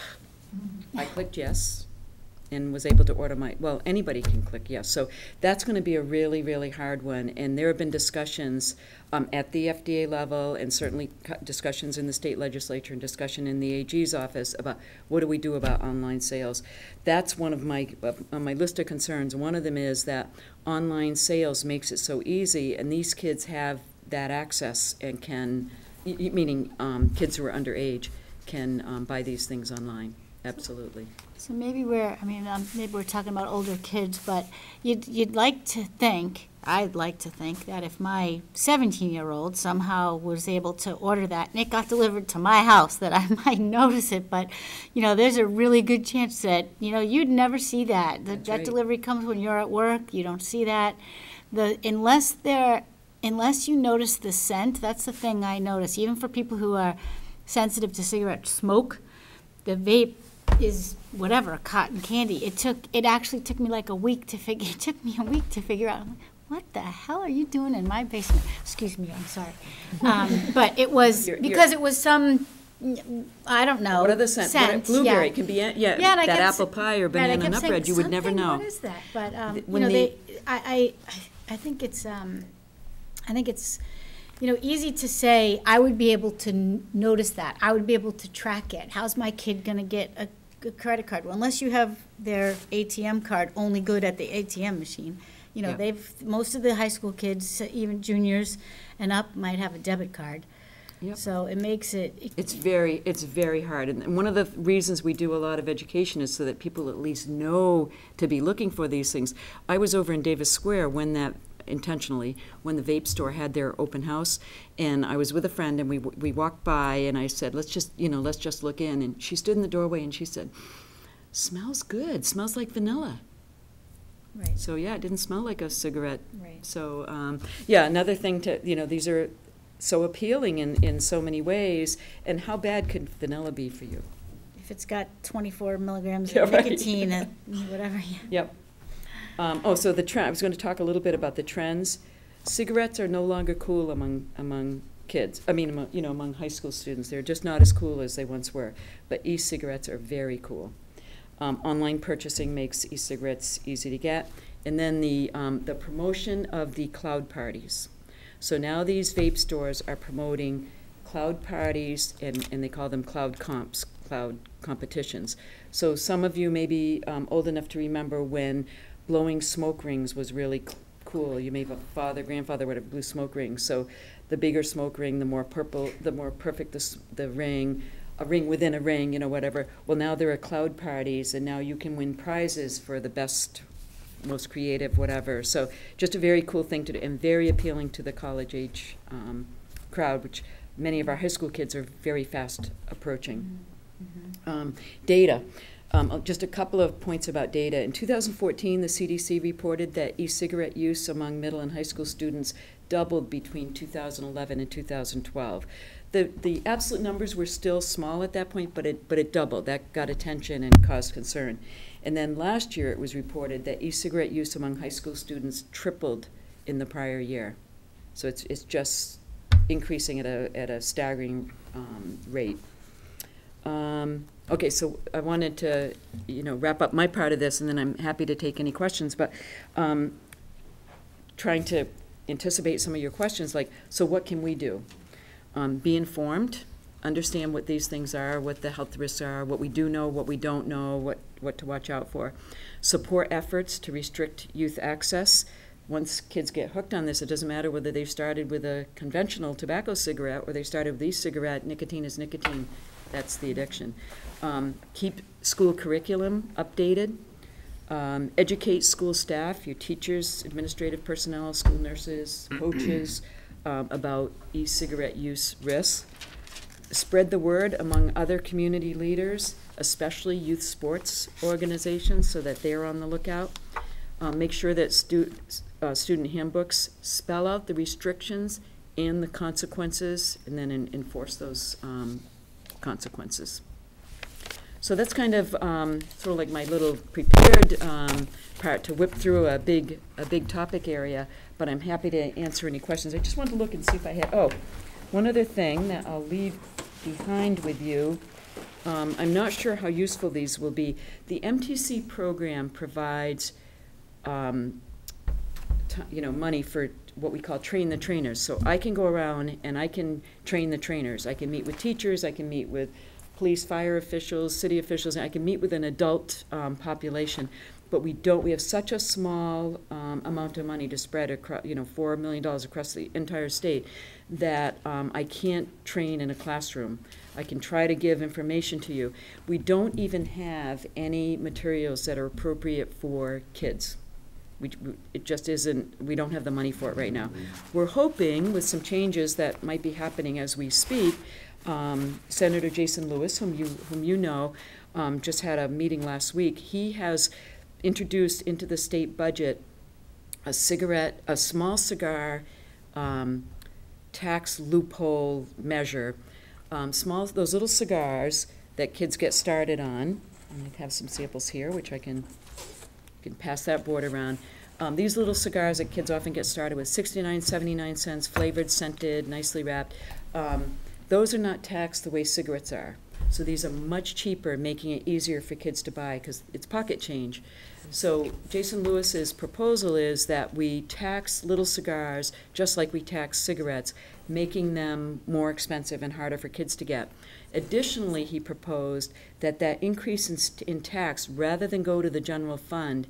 Mm-hmm. I clicked yes and was able to order my, well, anybody can click yes. So that's going to be a really, really hard one. And there have been discussions um, at the F D A level and certainly cu- discussions in the state legislature and discussion in the A G's office about what do we do about online sales. That's one of my, uh, on my list of concerns. One of them is that online sales makes it so easy and these kids have that access and can, y- y- meaning um, kids who are underage, can um, buy these things online. Absolutely. So maybe we're, I mean, um, maybe we're talking about older kids, but you'd, you'd like to think, I'd like to think that if my seventeen-year-old somehow was able to order that and it got delivered to my house, that I might notice it, but, you know, there's a really good chance that, you know, you'd never see that. That, That's that right. delivery comes when you're at work, you don't see that. The, unless they're, unless you notice the scent, that's the thing I notice, even for people who are sensitive to cigarette smoke, the vape is whatever, cotton candy. It took, it actually took me like a week to figure, it took me a week to figure out, I'm like, what the hell are you doing in my basement? Excuse me, I'm sorry. Um, but it was, You're- you're- because it was some, I don't know. What are the scent? What are- scent, Blueberry yeah. can be, a- yeah, Yeah, and I that kept apple s- pie or right, I banana kept nut saying, bread, you would never "Something, know. What is that? But, um, Th- you when know, the- they, I, I, I think it's, um, I think it's, you know, easy to say, I would be able to n- notice that. I would be able to track it. How's my kid gonna get a, a credit card? Well, unless you have their A T M card only good at the A T M machine, You know, Yeah. they've, most of the high school kids, even juniors and up, might have a debit card. Yep. So it makes it. it- It's very, it's very hard. And and one of the reasons we do a lot of education is so that people at least know to be looking for these things. I was over in Davis Square when that, intentionally, when the vape store had their open house, and I was with a friend, and we we walked by, and I said, let's just, you know, let's just look in. And she stood in the doorway, and she said, smells good, smells like vanilla. Right. So, yeah, it didn't smell like a cigarette. Right. So, um, yeah, another thing to, you know, these are so appealing in, in so many ways, and how bad could vanilla be for you? If it's got twenty-four milligrams Yeah, of right. nicotine, uh, whatever, yeah. Yep. Um, oh, so the trend, I was going to talk a little bit about the trends. Cigarettes are no longer cool among, among kids. I mean, among, you know, among high school students. They're just not as cool as they once were. But e-cigarettes are very cool. Um, online purchasing makes e-cigarettes easy to get. And then the, um, the promotion of the cloud parties. So now these vape stores are promoting cloud parties, and, and they call them cloud comps, cloud competitions. So some of you may be um, old enough to remember when blowing smoke rings was really c- cool. You may have a father, grandfather would have blew smoke rings. So the bigger smoke ring, the more purple, the more perfect the, s- the ring, a ring within a ring, you know, whatever. Well, now there are cloud parties, and now you can win prizes for the best, most creative, whatever. So just a very cool thing to do, and very appealing to the college age um, crowd, which many of our high school kids are very fast approaching. Mm-hmm. Um, data. Um, just a couple of points about data. In two thousand fourteen, the C D C reported that e-cigarette use among middle and high school students doubled between two thousand eleven and two thousand twelve. The, the absolute numbers were still small at that point, but it, but it doubled. That got attention and caused concern. And then last year, it was reported that e-cigarette use among high school students tripled in the prior year. So it's, it's just increasing at a, at a staggering um, rate. Um, okay, so I wanted to, you know, wrap up my part of this, and then I'm happy to take any questions. But um, trying to anticipate some of your questions, like, so what can we do? Um, be informed, understand what these things are, what the health risks are, what we do know, what we don't know, what, what to watch out for. Support efforts to restrict youth access. Once kids get hooked on this, it doesn't matter whether they've started with a conventional tobacco cigarette or they started with e-cigarette. Nicotine is nicotine. That's the addiction. Um, keep school curriculum updated. Um, educate school staff, your teachers, administrative personnel, school nurses, coaches, um, about e-cigarette use risks. Spread the word among other community leaders, especially youth sports organizations, so that they're on the lookout. Um, make sure that stu- uh, student handbooks spell out the restrictions and the consequences, and then en- enforce those um, consequences. So that's kind of um, sort of like my little prepared um, part to whip through a big a big topic area, but I'm happy to answer any questions. I just wanted to look and see if I had, oh, one other thing that I'll leave behind with you. Um, I'm not sure how useful these will be. The M T C program provides um, t- you know, money for what we call train the trainers. So I can go around and I can train the trainers. I can meet with teachers, I can meet with police, fire officials, city officials, and I can meet with an adult um, population. But we don't, we have such a small um, amount of money to spread across, you know, four million dollars across the entire state, that um, I can't train in a classroom. I can try to give information to you. We don't even have any materials that are appropriate for kids. We, it just isn't, we don't have the money for it right now. We're hoping with some changes that might be happening as we speak. Um, Senator Jason Lewis, whom you, whom you know, um, just had a meeting last week. He has introduced into the state budget a cigarette, a small cigar um, tax loophole measure. Um, small, those little cigars that kids get started on. I have some samples here, which I can, can pass that board around. Um, these little cigars that kids often get started with, sixty-nine, seventy-nine cents, flavored, scented, nicely wrapped. Um, those are not taxed the way cigarettes are. So these are much cheaper, making it easier for kids to buy because it's pocket change. So Jason Lewis's proposal is that we tax little cigars just like we tax cigarettes, making them more expensive and harder for kids to get. Additionally, he proposed that that increase in, st- in tax, rather than go to the general fund,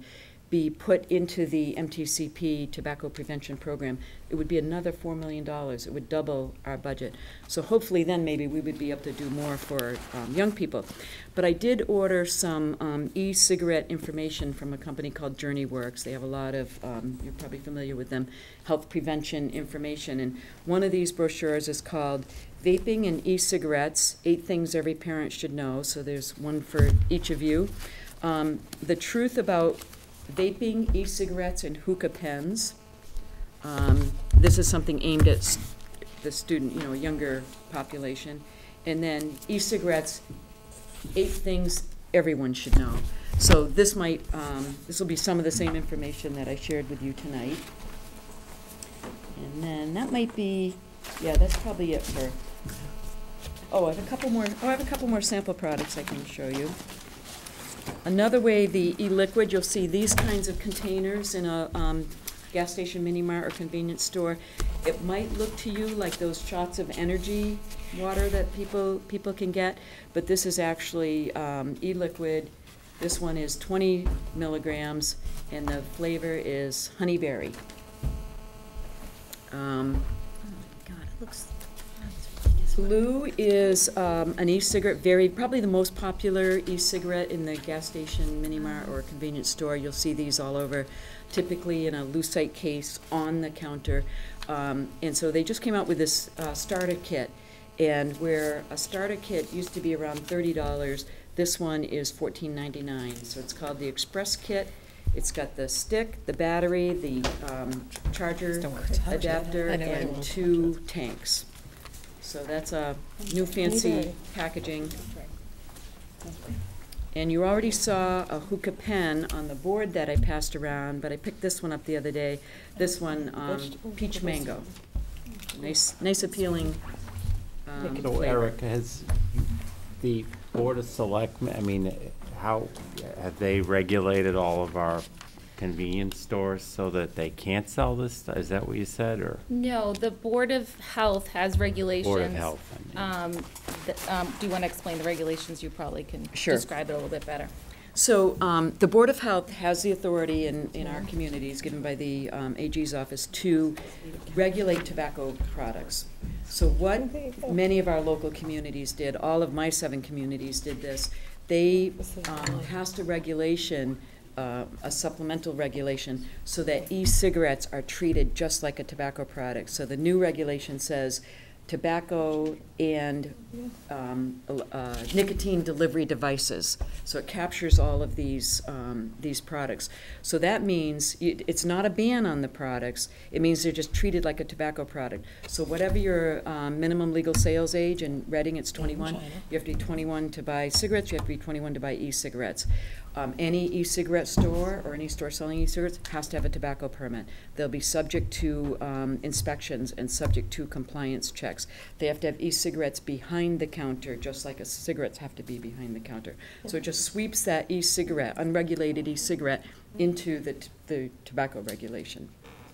be put into the M T C P tobacco prevention program, it would be another four million dollars. It would double our budget. So hopefully then maybe we would be able to do more for um, young people. But I did order some um, e-cigarette information from a company called JourneyWorks. They have a lot of, um, you're probably familiar with them, health prevention information. And one of these brochures is called Vaping and E-Cigarettes, Eight Things Every Parent Should Know. So there's one for each of you. Um, the truth about vaping, e-cigarettes, and hookah pens. Um, this is something aimed at st the student, you know, younger population. And then e-cigarettes, eight things everyone should know. So this might, um, this will be some of the same information that I shared with you tonight. And then that might be, yeah, that's probably it for, oh, I have a couple more, oh, I have a couple more sample products I can show you. Another way, the e-liquid, you'll see these kinds of containers in a um, gas station, mini mart, or convenience store. It might look to you like those shots of energy water that people people can get, but this is actually um, e-liquid. This one is twenty milligrams, and the flavor is honeyberry. Um, Oh my God, it looks. Blue is um, an e-cigarette, very, probably the most popular e-cigarette in the gas station, mini mart, or convenience store. You'll see these all over, typically in a lucite case on the counter. Um, and so they just came out with this uh, starter kit. And where a starter kit used to be around thirty dollars, this one is fourteen ninety-nine. So it's called the Express Kit. It's got the stick, the battery, the um, charger adapter, and two tanks. So that's a new fancy packaging. And you already saw a hookah pen on the board that I passed around, but I picked this one up the other day. This one, um, peach mango. Nice, nice appealing um, So flavor. Eric, has the Board of Selectmen, I mean, how, have they regulated all of our convenience stores so that they can't sell this stuff? Is that what you said, or? No, the Board of Health has regulations. Board of Health, I mean. Um, the- um, do you want to explain the regulations? You probably can Sure. describe it a little bit better. So um, the Board of Health has the authority in, in our communities, given by the um, A G's office, to regulate tobacco products. So what many of our local communities did, all of my seven communities did this, they um, passed a regulation, uh, a supplemental regulation, so that e-cigarettes are treated just like a tobacco product. So the new regulation says tobacco and um, uh, nicotine delivery devices. So it captures all of these um, these products. So that means it, it's not a ban on the products. It means they're just treated like a tobacco product. So whatever your um, minimum legal sales age, in Reading it's twenty-one, you have to be twenty-one to buy cigarettes, you have to be twenty-one to buy e-cigarettes. Um, any e-cigarette store or any store selling e-cigarettes has to have a tobacco permit. They'll be subject to um, inspections and subject to compliance checks. They have to have e-cigarettes behind the counter, just like a cigarettes have to be behind the counter. So it just sweeps that e-cigarette, unregulated e-cigarette, into the, t the tobacco regulation.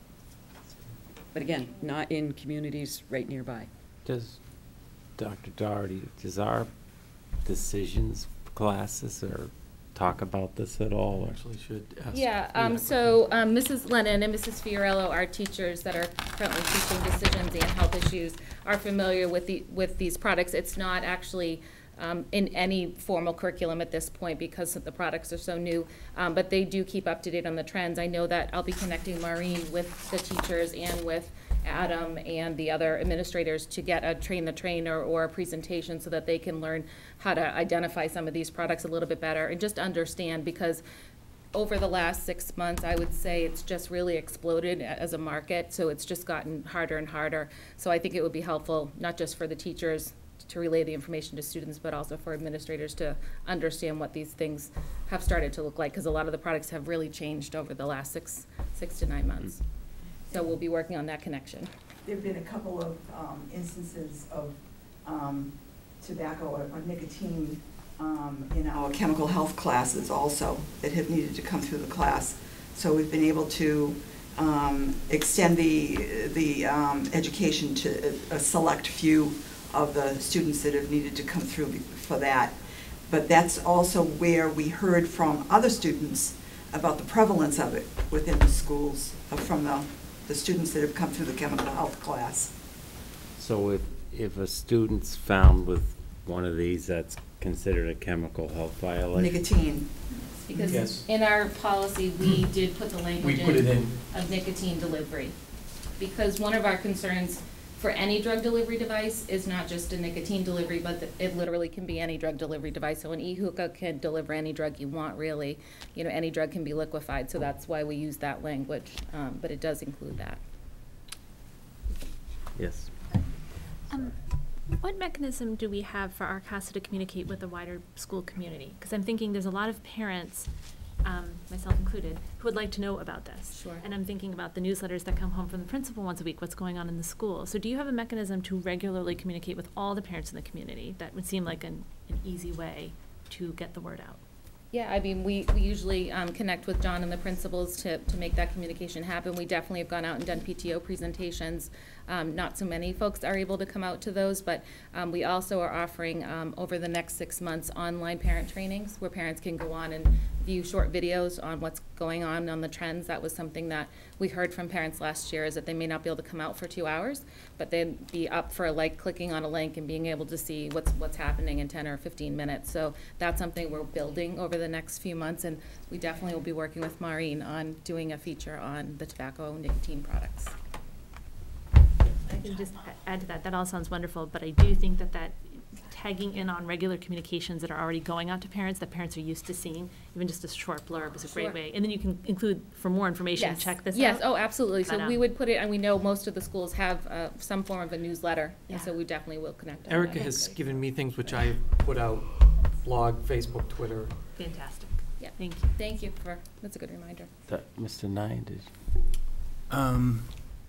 But again, not in communities right nearby. Does, Doctor Doherty, does our decisions classes or talk about this at all? Or? Actually should ask. Yeah, um, so, um, Missus Lennon and Missus Fiorello, our teachers that are currently teaching decisions and health issues, are familiar with the, with these products. It's not actually, um, in any formal curriculum at this point because the products are so new, um, but they do keep up to date on the trends. I know that I'll be connecting Maureen with the teachers and with Adam and the other administrators to get a train the trainer or a presentation so that they can learn how to identify some of these products a little bit better and just understand, because over the last six months, I would say it's just really exploded as a market, so it's just gotten harder and harder. So I think it would be helpful, not just for the teachers to relay the information to students, but also for administrators to understand what these things have started to look like, because a lot of the products have really changed over the last six, six to nine months. So we'll be working on that connection. There have been a couple of um, instances of um, tobacco or, or nicotine um, in our chemical health classes also that have needed to come through the class. So we've been able to um, extend the, the um, education to a, a select few of the students that have needed to come through for that. But that's also where we heard from other students about the prevalence of it within the schools uh, from the, the students that have come through the chemical health class. So if, if a student's found with one of these, that's considered a chemical health violation? Nicotine. Because Yes. in our policy, we did put the language We put it in in. of nicotine delivery. Because one of our concerns for any drug delivery device is not just a nicotine delivery, but that it literally can be any drug delivery device. So an e-hookah can deliver any drug you want, really. You know, any drug can be liquefied, so that's why we use that language, um, but it does include that. Yes. Um, what mechanism do we have for our CASA to communicate with the wider school community? Because I'm thinking there's a lot of parents, um, myself included, who would like to know about this. Sure. And I'm thinking about the newsletters that come home from the principal once a week, what's going on in the school. So do you have a mechanism to regularly communicate with all the parents in the community? That would seem like an, an easy way to get the word out. Yeah, I mean, we, we usually um, connect with John and the principals to, to make that communication happen. We definitely have gone out and done P T O presentations. Um, not so many folks are able to come out to those, but um, we also are offering um, over the next six months online parent trainings where parents can go on and view short videos on what's going on on the trends. That was something that we heard from parents last year, is that they may not be able to come out for two hours, but they'd be up for like clicking on a link and being able to see what's what's happening in ten or fifteen minutes. So that's something we're building over the next few months, and we definitely will be working with Maureen on doing a feature on the tobacco and nicotine products. I can just a- add to that, that all sounds wonderful, but I do think that that tagging in on regular communications that are already going out to parents, that parents are used to seeing, even just a short blurb is a great Sure. way. And then you can include, for more information, Yes. check this Yes, out. oh, absolutely. But, So we um, would put it, and we know most of the schools have uh, some form of a newsletter, and Yeah. so we definitely will connect on Erica that. has given me things which I have put out, blog, Facebook, Twitter. Fantastic. Yeah. Thank you. Thank you for, that's a good reminder. That, Mister Nye, did Um,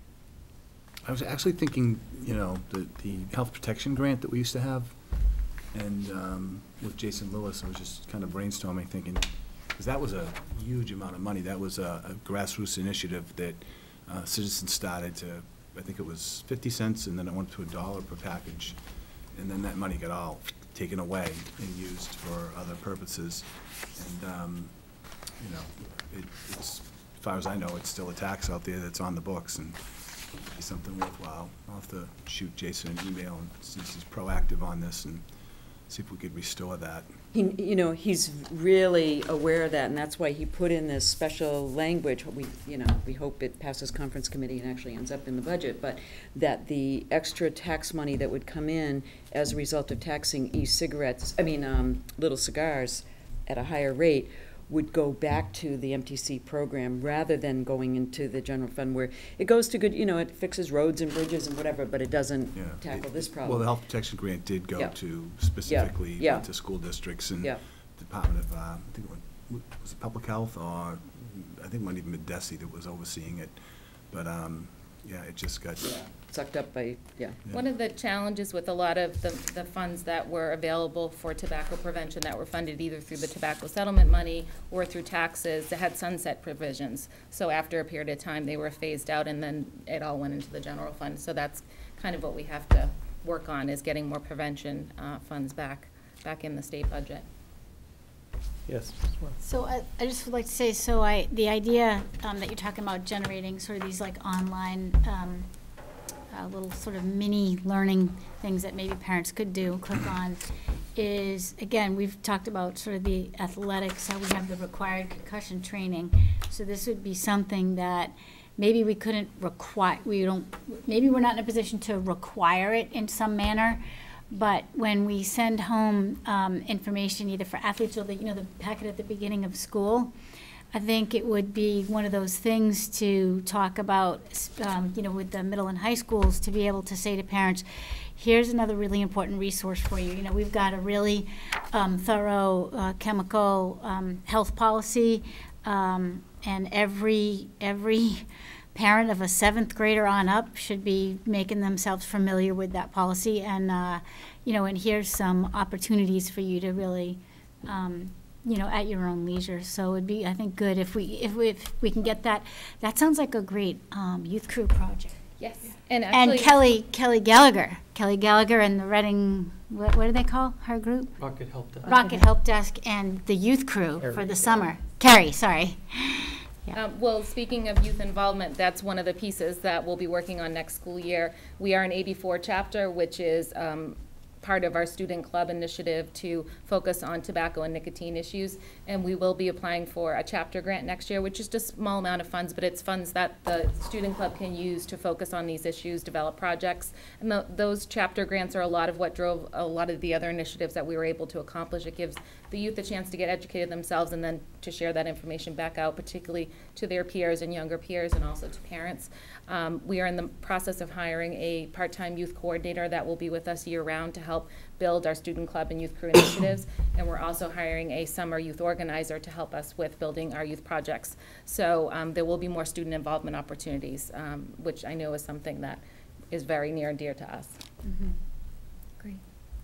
I was actually thinking, you know, the, the health protection grant that we used to have, and um, with Jason Lewis, I was just kind of brainstorming, thinking, because that was a huge amount of money. That was a, a grassroots initiative that uh, citizens started to, I think it was fifty cents, and then it went to a dollar per package, and then that money got all taken away and used for other purposes. And, um, you know, it, it's, as far as I know, it's still a tax out there that's on the books, and it'd be something worthwhile. I'll have to shoot Jason an email, and since he's proactive on this, and see if we could restore that. He, you know, he's really aware of that, and that's why he put in this special language. We, you know, we hope it passes conference committee and actually ends up in the budget, but that the extra tax money that would come in as a result of taxing e-cigarettes, I mean, um, little cigars at a higher rate, would go back to the M T C program rather than going into the general fund, where it goes to good, you know, it fixes roads and bridges and whatever, but it doesn't Yeah. tackle It- this it- problem. Well, the health protection grant did go Yeah. to specifically Yeah. went to school districts and Yeah. Department of, uh, I think it went, was it Public Health, or I think it might even be DESI that was overseeing it. But, um, yeah, it just got. Sucked up by, yeah. Yeah. One of the challenges with a lot of the, the funds that were available for tobacco prevention that were funded either through the tobacco settlement money or through taxes, that had sunset provisions. So after a period of time, they were phased out, and then it all went into the general fund. So that's kind of what we have to work on, is getting more prevention uh, funds back, back in the state budget. Yes. So I, I just would like to say, so I, the idea um, that you're talking about generating sort of these like online, um, uh, little sort of mini learning things that maybe parents could do, click on, is, again, we've talked about sort of the athletics, how we have the required concussion training. So this would be something that maybe we couldn't require, we don't, maybe we're not in a position to require it in some manner, but when we send home um, information either for athletes or the, you know, the packet at the beginning of school, I think it would be one of those things to talk about, um, you know, with the middle and high schools, to be able to say to parents, here's another really important resource for you. You know, we've got a really um, thorough uh, chemical um, health policy, um, and every every parent of a seventh grader on up should be making themselves familiar with that policy. And uh, you know, and here's some opportunities for you to really, um, you know, at your own leisure. So it'd be, I think, good if we if we if we can get that. That sounds like a great um, youth crew project. Yes, and actually. And Kelly Kelly Gallagher, Kelly Gallagher, and the Reading, what, what do they call her group? Rocket Help Desk. Rocket Help Desk and the youth crew for the summer. Carrie, sorry. Um, well, speaking of youth involvement, that's one of the pieces that we'll be working on next school year. We are an eighty-four chapter, which is um, part of our student club initiative to focus on tobacco and nicotine issues. And we will be applying for a chapter grant next year, which is just a small amount of funds, but it's funds that the student club can use to focus on these issues, develop projects. And th those chapter grants are a lot of what drove a lot of the other initiatives that we were able to accomplish. It gives the youth a chance to get educated themselves and then to share that information back out, particularly to their peers and younger peers and also to parents. Um, we are in the process of hiring a part-time youth coordinator that will be with us year-round to help build our student club and youth crew initiatives. And we're also hiring a summer youth organizer to help us with building our youth projects. So um, there will be more student involvement opportunities, um, which I know is something that is very near and dear to us. Mm-hmm. Great.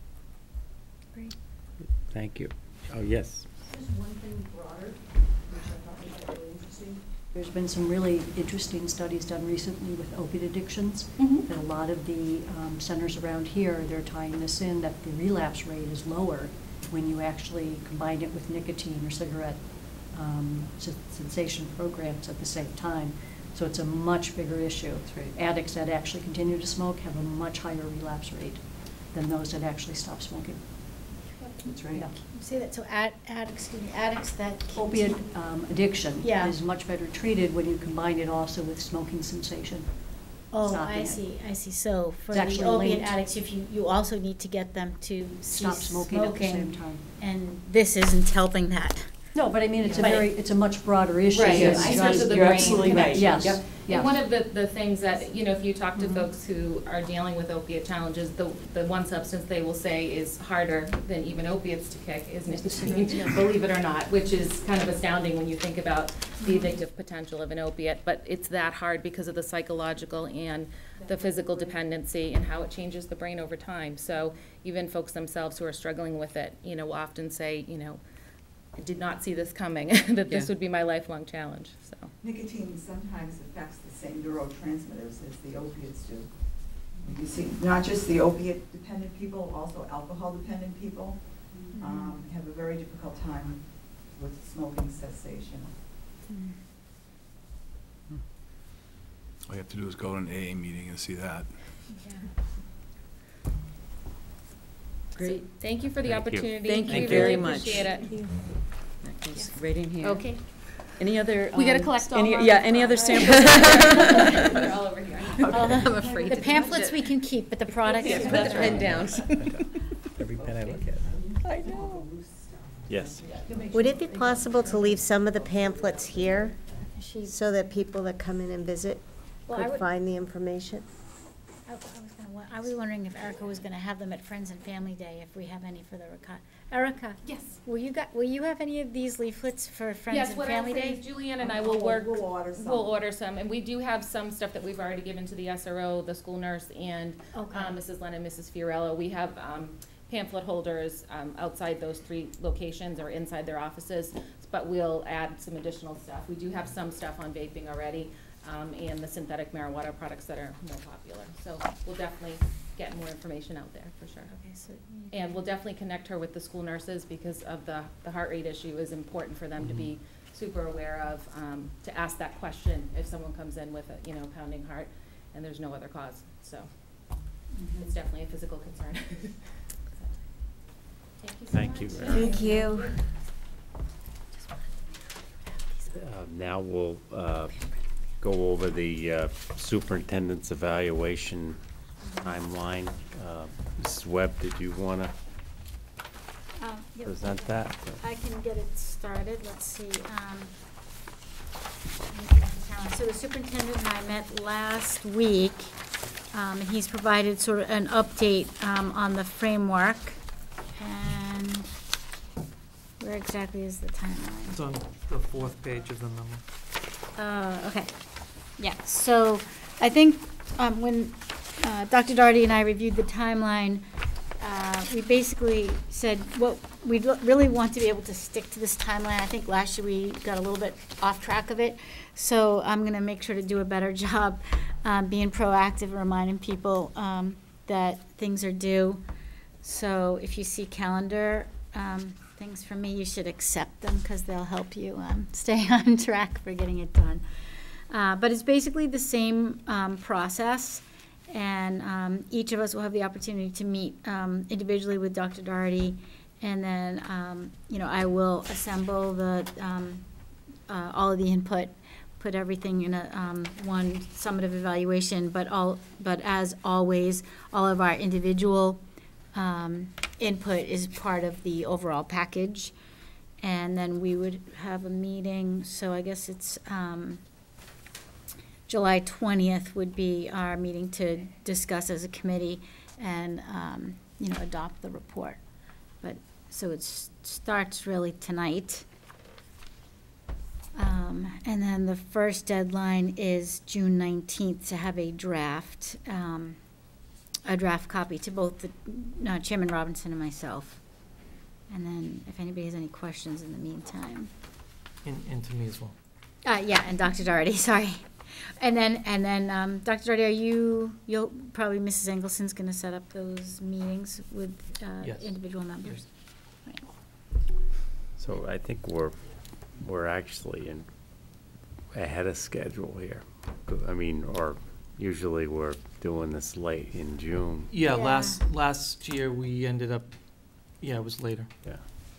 Great. Thank you. Oh, yes. Just one thing broader, which I thought was really interesting. There's been some really interesting studies done recently with opiate addictions. Mm-hmm. And a lot of the um, centers around here, they're tying this in, that the relapse rate is lower when you actually combine it with nicotine or cigarette um, cessation programs at the same time. So it's a much bigger issue. That's right. Addicts that actually continue to smoke have a much higher relapse rate than those that actually stop smoking. That's right. Yeah. You say that, so ad, ad, excuse me, addicts that. Opiate um, addiction Yeah. is much better treated when you combine it also with smoking cessation. Oh, stopping I it. see, I see. So for It's the actually opiate linked. addicts, if you, you also need to get them to Stop cease smoking at the same time. And this isn't helping that. No, but I mean, it's a But it- very, it's a much broader issue. Right, than yes. just- In terms of the You're brain absolutely right. connections. Yes, yes. And one of the, the things that, you know, if you talk to Mhm. folks who are dealing with opiate challenges, the, the one substance they will say is harder than even opiates to kick is nicotine, believe it or not, which is kind of astounding when you think about the addictive potential of an opiate. But it's that hard because of the psychological and the physical dependency and how it changes the brain over time. So even folks themselves who are struggling with it, you know, will often say, you know, I did not see this coming, that this Yeah. would be my lifelong challenge, so. Nicotine sometimes affects the same neurotransmitters as the opiates do. You see, not just the opiate-dependent people, also alcohol-dependent people um, have a very difficult time with smoking cessation. All you have to do is go to an A A meeting and see that. Great. So, thank you for the Thank you. opportunity. Thank We you really very much. appreciate it. That goes right in here. Okay. Any other? We gotta um, collect all any- our- Yeah, any other samples? They're all over here. All the- I'm afraid The to touch pamphlets it. we can keep, but the products. Put the pen down. Every pen I look at. I know. Yes. Would it be possible to leave some of the pamphlets here She- so that people that come in and visit Well, I could would- find the information? I I was gonna wa- I was wondering if Erica was gonna have them at Friends and Family Day, if we have any for the reco- Erica, Yes. will you got, will you have any of these leaflets for Friends Yes, and what I'll Family say Day? is Julianne and I will work, We'll order some. we'll order some, and we do have some stuff that we've already given to the S R O, the school nurse, and Okay. um, Missus Lennon, Missus Fiorello. We have um, pamphlet holders um, outside those three locations or inside their offices, but we'll add some additional stuff. We do have some stuff on vaping already, um, and the synthetic marijuana products that are more popular. So we'll definitely get more information out there, for sure. Okay, so. And we'll definitely connect her with the school nurses because of the, the heart rate issue is important for them to be super aware of, um, to ask that question if someone comes in with a, you know, pounding heart and there's no other cause. So it's definitely a physical concern. So, Thank you so Thank much. you. Thank you. Uh, Now we'll uh, go over the uh, superintendent's evaluation timeline. Uh, Missus Webb, did you want to Um, yep. present that? I can get it started, let's see. um, So the superintendent and I met last week, um, and he's provided sort of an update um, on the framework. And where exactly is the timeline? It's on the fourth page of the memo. Uh, okay, yeah, so I think um, when uh, Doctor Doherty and I reviewed the timeline, uh, we basically said, what, we really want to be able to stick to this timeline. I think last year we got a little bit off track of it, so I'm gonna make sure to do a better job um, being proactive and reminding people um, that things are due. So if you see calendar, um, things from me, you should accept them because they'll help you um, stay on track for getting it done. Uh, But it's basically the same um, process, and um, each of us will have the opportunity to meet um, individually with Doctor Doherty, and then, um, you know, I will assemble the, um, uh, all of the input, put everything in a um, one summative evaluation, but all, but as always, all of our individual um, input is part of the overall package. And then we would have a meeting, so I guess it's um, July twentieth would be our meeting to discuss as a committee and, um, you know, adopt the report. But, so it starts really tonight. Um, and then the first deadline is June nineteenth to have a draft, um, a draft copy to both the, uh, Chairman Robinson and myself. And then if anybody has any questions in the meantime. And, and to me as well. Uh, yeah, and Doctor Doherty, sorry. And then, and then, um, Doctor Doherty, are you, you'll, probably Missus Engelson's gonna set up those meetings with, uh, Yes. individual members? Right. So I think we're, we're actually in, ahead of schedule here. I mean, or usually we're doing this late in June. Yeah, Yeah. last, last year we ended up, yeah, it was later. Yeah.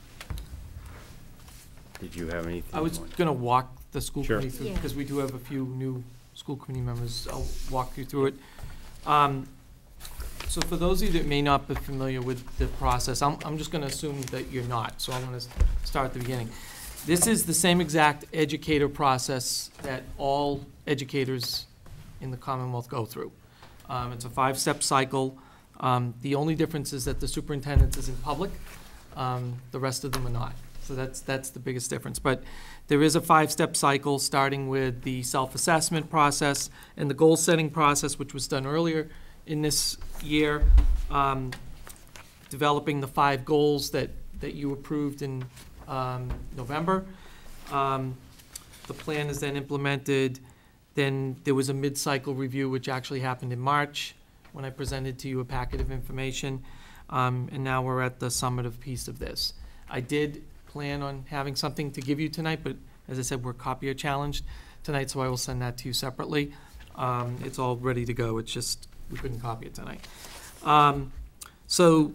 Did you have anything? I was on- gonna walk the school Sure. committee through, Yeah. because we do have a few new school committee members. I'll walk you through it. Um, So for those of you that may not be familiar with the process, I'm, I'm just gonna assume that you're not, so I'm gonna s- start at the beginning. This is the same exact educator process that all educators in the Commonwealth go through. Um, It's a five-step cycle. Um, The only difference is that the superintendent is in public, um, the rest of them are not. So that's, that's the biggest difference. But there is a five-step cycle, starting with the self-assessment process and the goal-setting process, which was done earlier in this year, um, developing the five goals that, that you approved in um, November. Um, The plan is then implemented. Then there was a mid-cycle review, which actually happened in March, when I presented to you a packet of information. Um, And now we're at the summative piece of this. I did plan on having something to give you tonight, but as I said, we're copier challenged tonight, so I will send that to you separately. Um, It's all ready to go. It's just, we couldn't copy it tonight. Um, So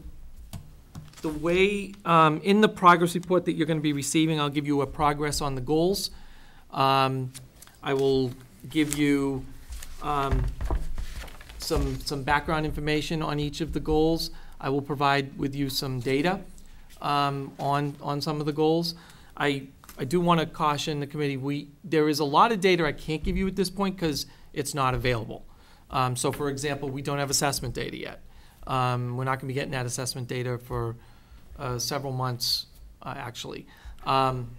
the way, um, in the progress report that you're gonna be receiving, I'll give you a progress on the goals. Um, I will give you, um, some, some background information on each of the goals. I will provide with you some data, um, on, on some of the goals. I, I do wanna caution the committee, we, there is a lot of data I can't give you at this point, cause it's not available. Um, so for example, we don't have assessment data yet. Um, we're not gonna be getting that assessment data for, uh, several months, uh, actually. Um,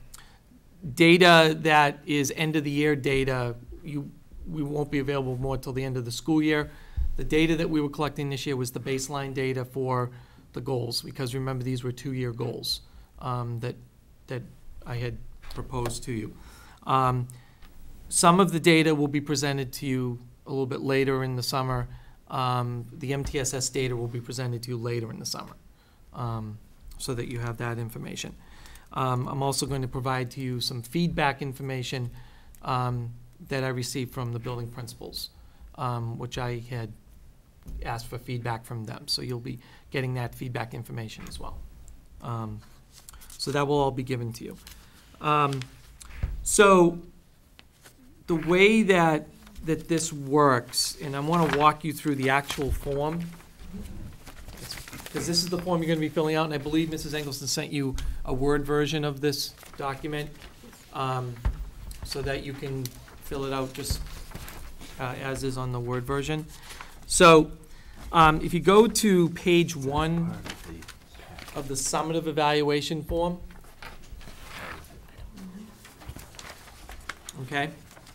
data that is end-of-the-year data, you, we won't be available more till the end of the school year. The data that we were collecting this year was the baseline data for the goals, because remember, these were two-year goals, um, that, that I had proposed to you. Um, some of the data will be presented to you a little bit later in the summer. Um, the M T S S data will be presented to you later in the summer, um, so that you have that information. Um, I'm also going to provide to you some feedback information um, that I received from the building principals, um, which I had asked for feedback from them. So you'll be getting that feedback information as well. Um, so that will all be given to you. Um, so the way that that this works, and I want to walk you through the actual form, because this is the form you're going to be filling out, and I believe Missus Engelston sent you a Word version of this document, um, so that you can fill it out just uh, as is on the Word version. So um, if you go to page one of the summative evaluation form, okay?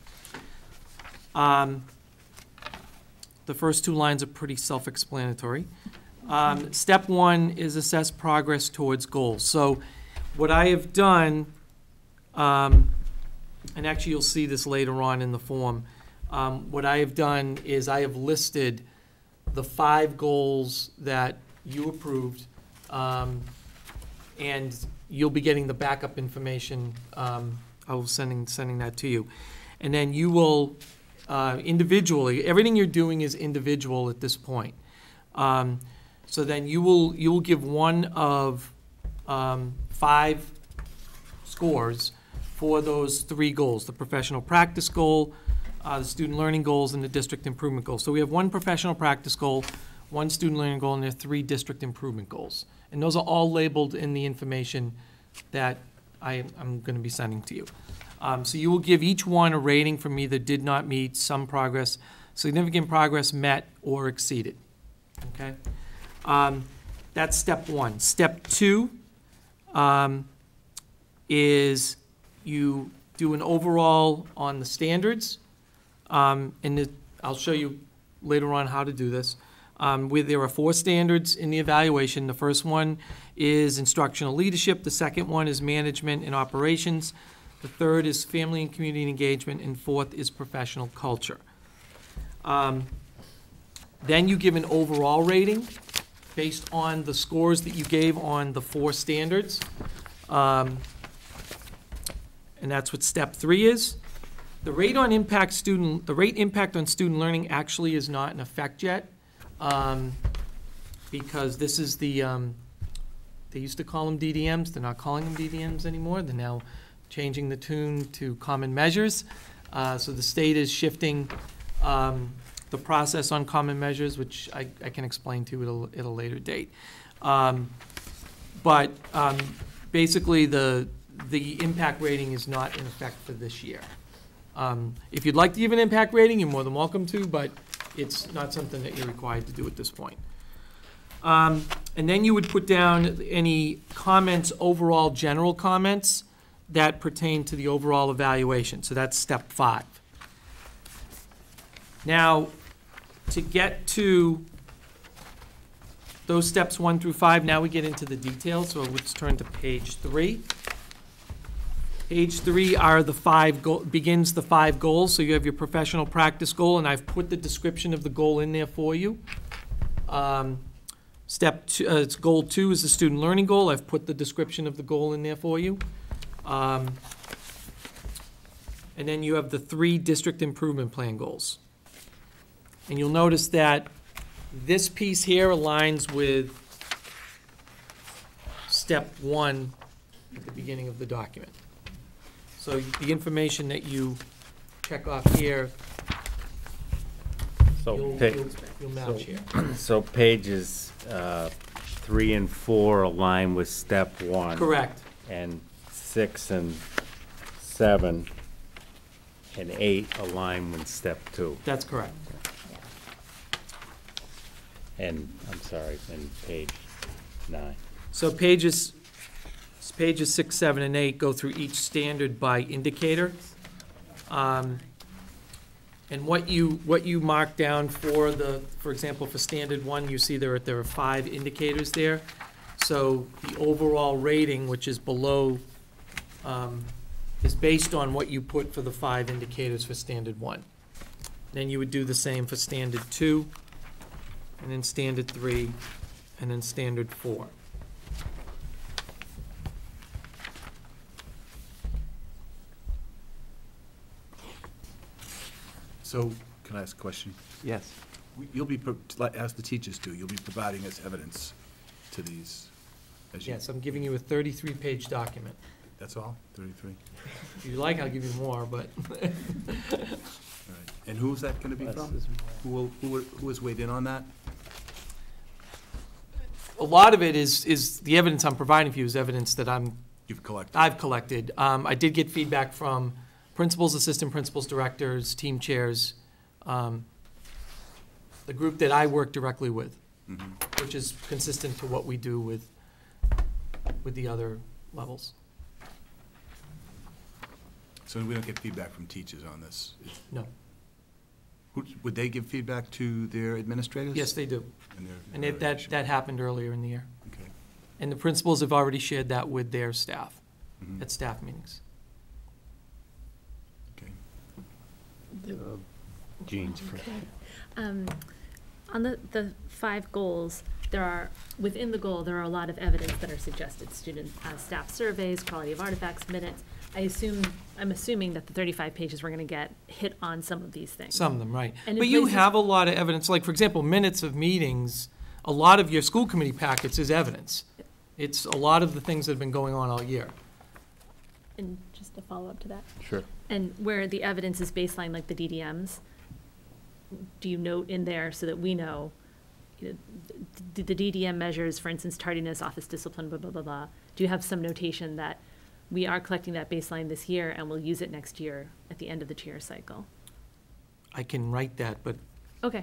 Um, the first two lines are pretty self-explanatory. Um, step one is assess progress towards goals. So what I have done, um, and actually you'll see this later on in the form, um, what I have done is I have listed the five goals that you approved, um, and you'll be getting the backup information. Um, I will sending, sending that to you. And then you will uh, individually, everything you're doing is individual at this point. Um, so then you will, you will give one of um, five scores for those three goals, the professional practice goal, uh, the student learning goals, and the district improvement goals. So we have one professional practice goal, one student learning goal, and there are three district improvement goals. And those are all labeled in the information that I, I'm going to be sending to you. Um, so you will give each one a rating from either did not meet, some progress, significant progress, met, or exceeded. Okay? Um, that's step one. Step two um, is you do an overall on the standards. Um, and it, I'll show you later on how to do this. Um, where there are four standards in the evaluation. The first one is instructional leadership. The second one is management and operations. The third is family and community engagement. And fourth is professional culture. Um, then you give an overall rating based on the scores that you gave on the four standards. Um, and that's what step three is. The rate on impact student, the rate impact on student learning actually is not in effect yet. Um, because this is the, um, they used to call them D D Ms, they're not calling them D D Ms anymore, they're now changing the tune to common measures. Uh, so the state is shifting um, the process on common measures, which I, I can explain to you at a, at a later date. Um, but um, basically the, the impact rating is not in effect for this year. Um, if you'd like to give an impact rating, you're more than welcome to, but it's not something that you're required to do at this point. Um, and then you would put down any comments, overall general comments that pertain to the overall evaluation. So that's step five. Now, to get to those steps one through five, now we get into the details. So let's turn to page three. Page three are the five go- begins the five goals. So you have your professional practice goal, and I've put the description of the goal in there for you. Um, step two, uh, it's goal two is the student learning goal. I've put the description of the goal in there for you. Um, and then you have the three district improvement plan goals. And you'll notice that this piece here aligns with step one at the beginning of the document. So the information that you check off here, So, you'll, pa- you'll, you'll match so- here. So pages uh, three and four align with step one. Correct. And six and seven and eight align with step two. That's correct. And, I'm sorry, and page nine. So pages, pages six, seven, and eight go through each standard by indicator. Um, and what you, what you mark down for the, for example, for standard one, you see there are, there are five indicators there. So the overall rating, which is below, um, is based on what you put for the five indicators for standard one. Then you would do the same for standard two, and then standard three, and then standard four. So, can I ask a question? Yes. We- You'll be, pro- like, as the teachers do, you'll be providing us evidence to these, as you... Yes, I'm giving you a thirty-three page document. That's all? thirty-three? If you like, I'll give you more, but All right. And who's that gonna be from? Who will, who will- who has weighed in on that? a lot of it is, is the evidence I'm providing for you is evidence that I'm, You've collected? I've collected. Um, I did get feedback from principals, assistant principals, directors, team chairs, um, the group that I work directly with, Mhm. which is consistent to what we do with, with the other levels. So we don't get feedback from teachers on this? It's- No. Who- Would they give feedback to their administrators? Yes, they do. And their And it, that, evaluation? that happened earlier in the year. Okay. And the principals have already shared that with their staff Mhm. at staff meetings. Okay. Jean's first. Um, on the, the five goals, there are, within the goal, there are a lot of evidence that are suggested, student, uh, staff surveys, quality of artifacts, minutes. I assume, I'm assuming that the thirty-five pages we're gonna get hit on some of these things. Some of them, right. And in But you places- have a lot of evidence, like, for example, minutes of meetings, a lot of your school committee packets is evidence. It's a lot of the things that have been going on all year. And just to follow up to that. Sure. And where the evidence is baseline, like the D D Ms, do you note in there so that we know, you know, d- the D D M measures, for instance, tardiness, office discipline, blah, blah, blah, blah. Do you have some notation that we are collecting that baseline this year and we'll use it next year at the end of the tier cycle? I can write that, but, Okay.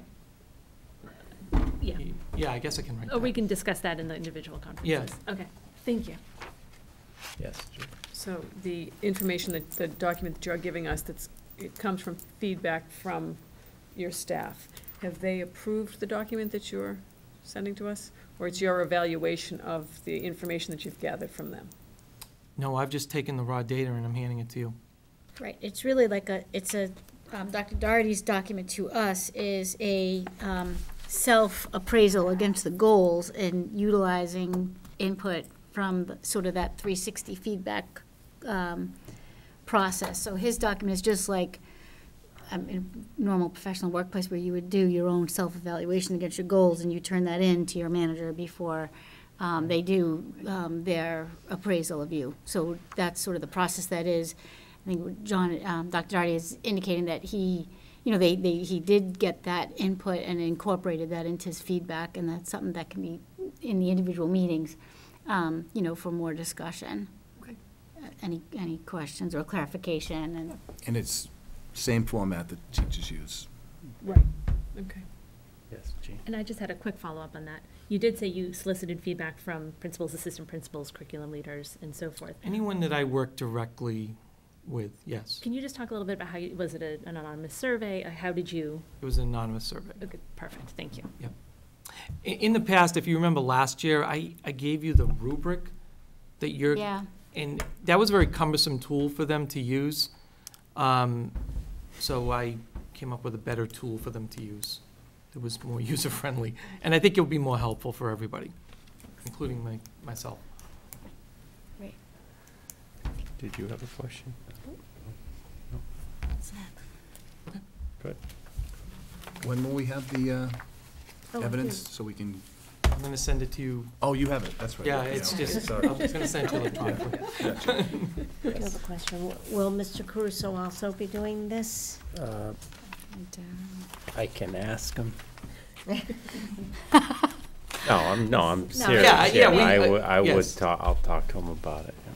Yeah. yeah, I guess I can write that. Or we can discuss that in the individual conferences. Yeah. Okay, thank you. Yes, Julie. So the information that, the document that you're giving us, that's, it comes from feedback from your staff. Have they approved the document that you're sending to us? Or it's your evaluation of the information that you've gathered from them? No, I've just taken the raw data and I'm handing it to you. Right, it's really like a, it's a, um, Doctor Doherty's document to us is a, um, self-appraisal against the goals and utilizing input from the- sort of that three sixty feedback, um, process. So his document is just like, um, in normal professional workplace where you would do your own self-evaluation against your goals and you turn that in to your manager before, um, they do, um, their appraisal of you. So that's sort of the process that is. I think John, um, Doctor Doherty is indicating that he, you know, they, they, he did get that input and incorporated that into his feedback, and that's something that can be in the individual meetings, um, you know, for more discussion. Okay. Uh, Any, any questions or clarification, and And it's same format that teachers use. Right, okay. Yes, Jean. And I just had a quick follow-up on that. You did say you solicited feedback from principals, assistant principals, curriculum leaders, and so forth. Anyone that I work directly with, yes. Can you just talk a little bit about how, you was it a- an anonymous survey? Uh, How did you? It was an anonymous survey. Okay, perfect, thank you. Yep. I- In the past, if you remember last year, I, I gave you the rubric that you're. yeah. And that was a very cumbersome tool for them to use. Um, So I came up with a better tool for them to use that was more user-friendly. And I think it'll be more helpful for everybody, including my, myself. Great. Did you have a question? Good. When will we have the uh, Oh, I evidence, so we can, I'm gonna send it to you. oh, you have it, that's right. Yeah, it's okay, just, sorry. I'm just gonna send it to you electronically. Gotcha. I do have a question. Will Mister Caruso also be doing this? Uh, And, um, I can ask him. No, I'm, no, I'm serious. Yeah, yeah, we- I would, I would yes. talk, I'll talk to him about it.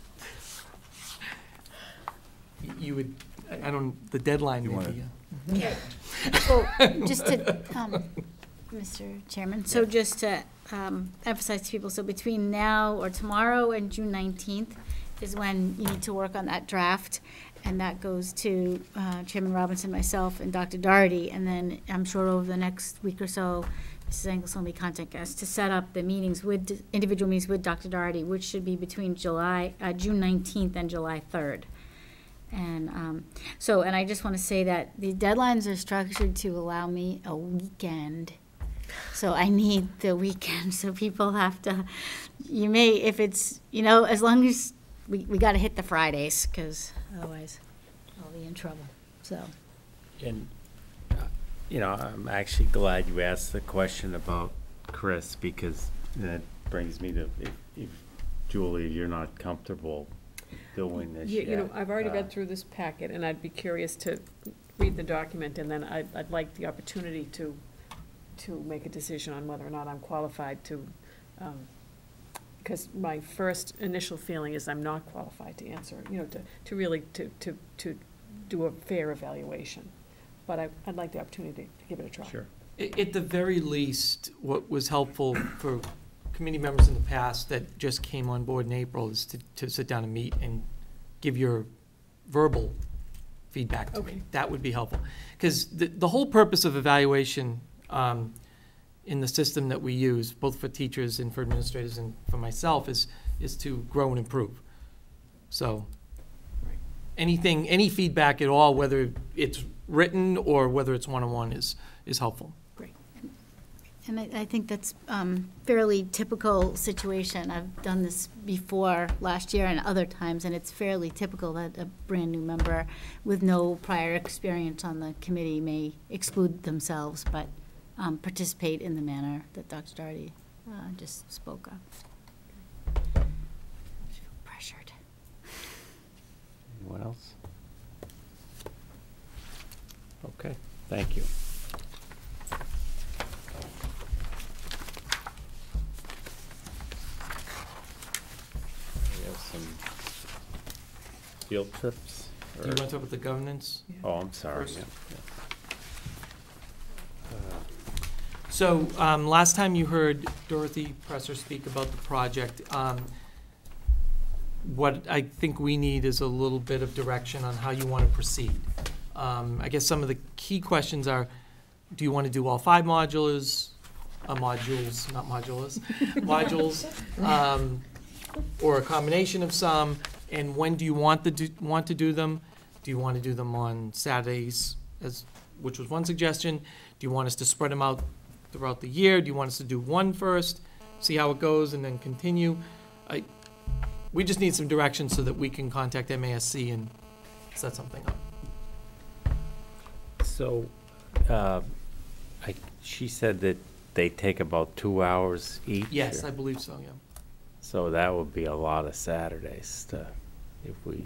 yeah. You would, I I don't, the deadline You may wanna- be, uh, Yeah. Well, just to, um, Mister Chairman, so just to, um, emphasize to people, so between now or tomorrow and June nineteenth is when you need to work on that draft. And that goes to, uh, Chairman Robinson, myself, and Doctor Doherty. And then I'm sure over the next week or so, Missus Engels will be contacting us to set up the meetings with, individual meetings with Doctor Doherty, which should be between July, uh, June nineteenth and July third. And, um, so, and I just want to say that the deadlines are structured to allow me a weekend. So I need the weekend, so people have to, you may, if it's, you know, as long as, we, we got to hit the Fridays, because otherwise I'll be in trouble, so. And, uh, you know, I'm actually glad you asked the question about Chris, because that brings me to, if, if Julie, you're not comfortable doing this You yet. you know, I've already uh, read through this packet, and I'd be curious to read the document, and then I'd, I'd like the opportunity to, to make a decision on whether or not I'm qualified to, um, because my first initial feeling is I'm not qualified to answer, you know, to, to really, to, to, to do a fair evaluation. But I, I'd like the opportunity to give it a try. Sure. I- At the very least, what was helpful for committee members in the past that just came on board in April is to, to sit down and meet and give your verbal feedback to Okay. me. That would be helpful. Because the, the whole purpose of evaluation um, in the system that we use, both for teachers and for administrators and for myself, is, is to grow and improve. So anything, any feedback at all, whether it's written or whether it's one-on-one, is, is helpful. And I, I think that's um, fairly typical situation. I've done this before last year and other times, and it's fairly typical that a brand-new member with no prior experience on the committee may exclude themselves, but um, participate in the manner that Doctor Doherty uh, just spoke of. I feel pressured. Anyone else? Okay, thank you. We have some field trips? Do you or- want to talk about the governance? Oh, I'm sorry. First. yeah, yeah. Uh, So, um, last time you heard Dorothy Presser speak about the project, um, what I think we need is a little bit of direction on how you want to proceed. Um, I guess some of the key questions are, do you want to do all five modulars, uh, modules, not modulars, modules, um, or a combination of some, and when do you want the, do- want to do them? Do you want to do them on Saturdays, as, which was one suggestion? Do you want us to spread them out throughout the year? Do you want us to do one first, see how it goes, and then continue? I, we just need some direction so that we can contact M A S C and set something up. So, uh, I, she said that they take about two hours each? Yes, or- I believe so, yeah. So that would be a lot of Saturdays to, if we,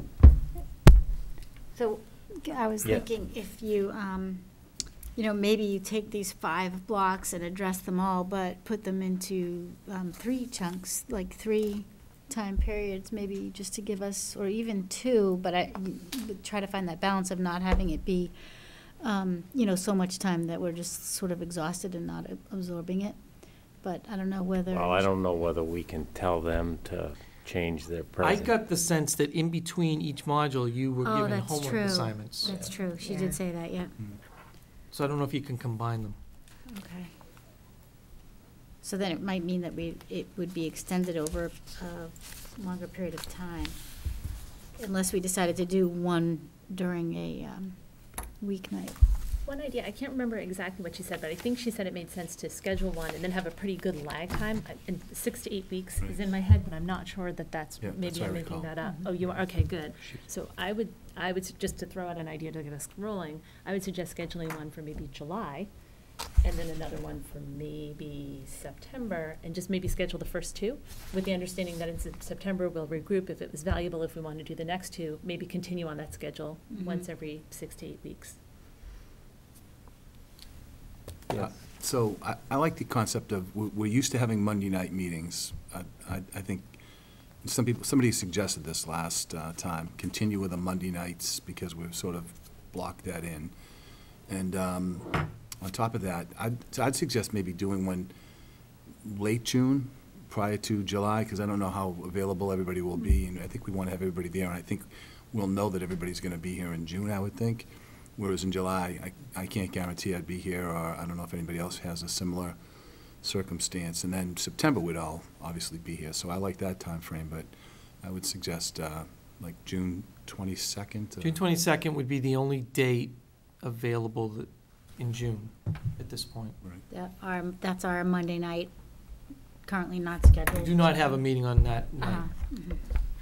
So I was Yeah. thinking if you, um, you know, maybe you take these five blocks and address them all, but put them into um, three chunks, like three time periods, maybe just to give us, or even two, but I would try to find that balance of not having it be, um, you know, so much time that we're just sort of exhausted and not absorbing it. But I don't know whether. well, I don't know whether we can tell them to change their I present. got the sense that in between each module, you were Oh, given that's homework true. assignments. That's true. She Yeah. did say that, yeah. So I don't know if you can combine them. Okay. So then it might mean that we, it would be extended over a longer period of time, unless we decided to do one during a um, weeknight. One idea, I can't remember exactly what she said, but I think she said it made sense to schedule one and then have a pretty good lag time. I- And six to eight weeks is in my head, but I'm not sure that that's, Yeah, that's maybe what I I'm making recall. that up. Oh, you are, okay, good. So I would, I would, s- just to throw out an idea to get us rolling, I would suggest scheduling one for maybe July, and then another one for maybe September, and just maybe schedule the first two, with the understanding that in Sep- September, we'll regroup if it was valuable, if we want to do the next two, maybe continue on that schedule Mhm. once every six to eight weeks. Uh, So I, I like the concept of, we're, we're used to having Monday night meetings. I, I, I think some people, somebody suggested this last uh, time, continue with the Monday nights because we've sort of blocked that in. And um, on top of that, I'd, I'd suggest maybe doing one late June prior to July, because I don't know how available everybody will be. And I think we want to have everybody there, and I think we'll know that everybody's going to be here in June, I would think. Whereas in July, I, I can't guarantee I'd be here, or I don't know if anybody else has a similar circumstance. And then September would all obviously be here, so I like that time frame. But I would suggest uh, like June twenty-second. June twenty-second would be the only date available that- in June at this point. Right. That our, that's our Monday night, currently not scheduled. We do not have a meeting on that night. Uh-huh. Mhm.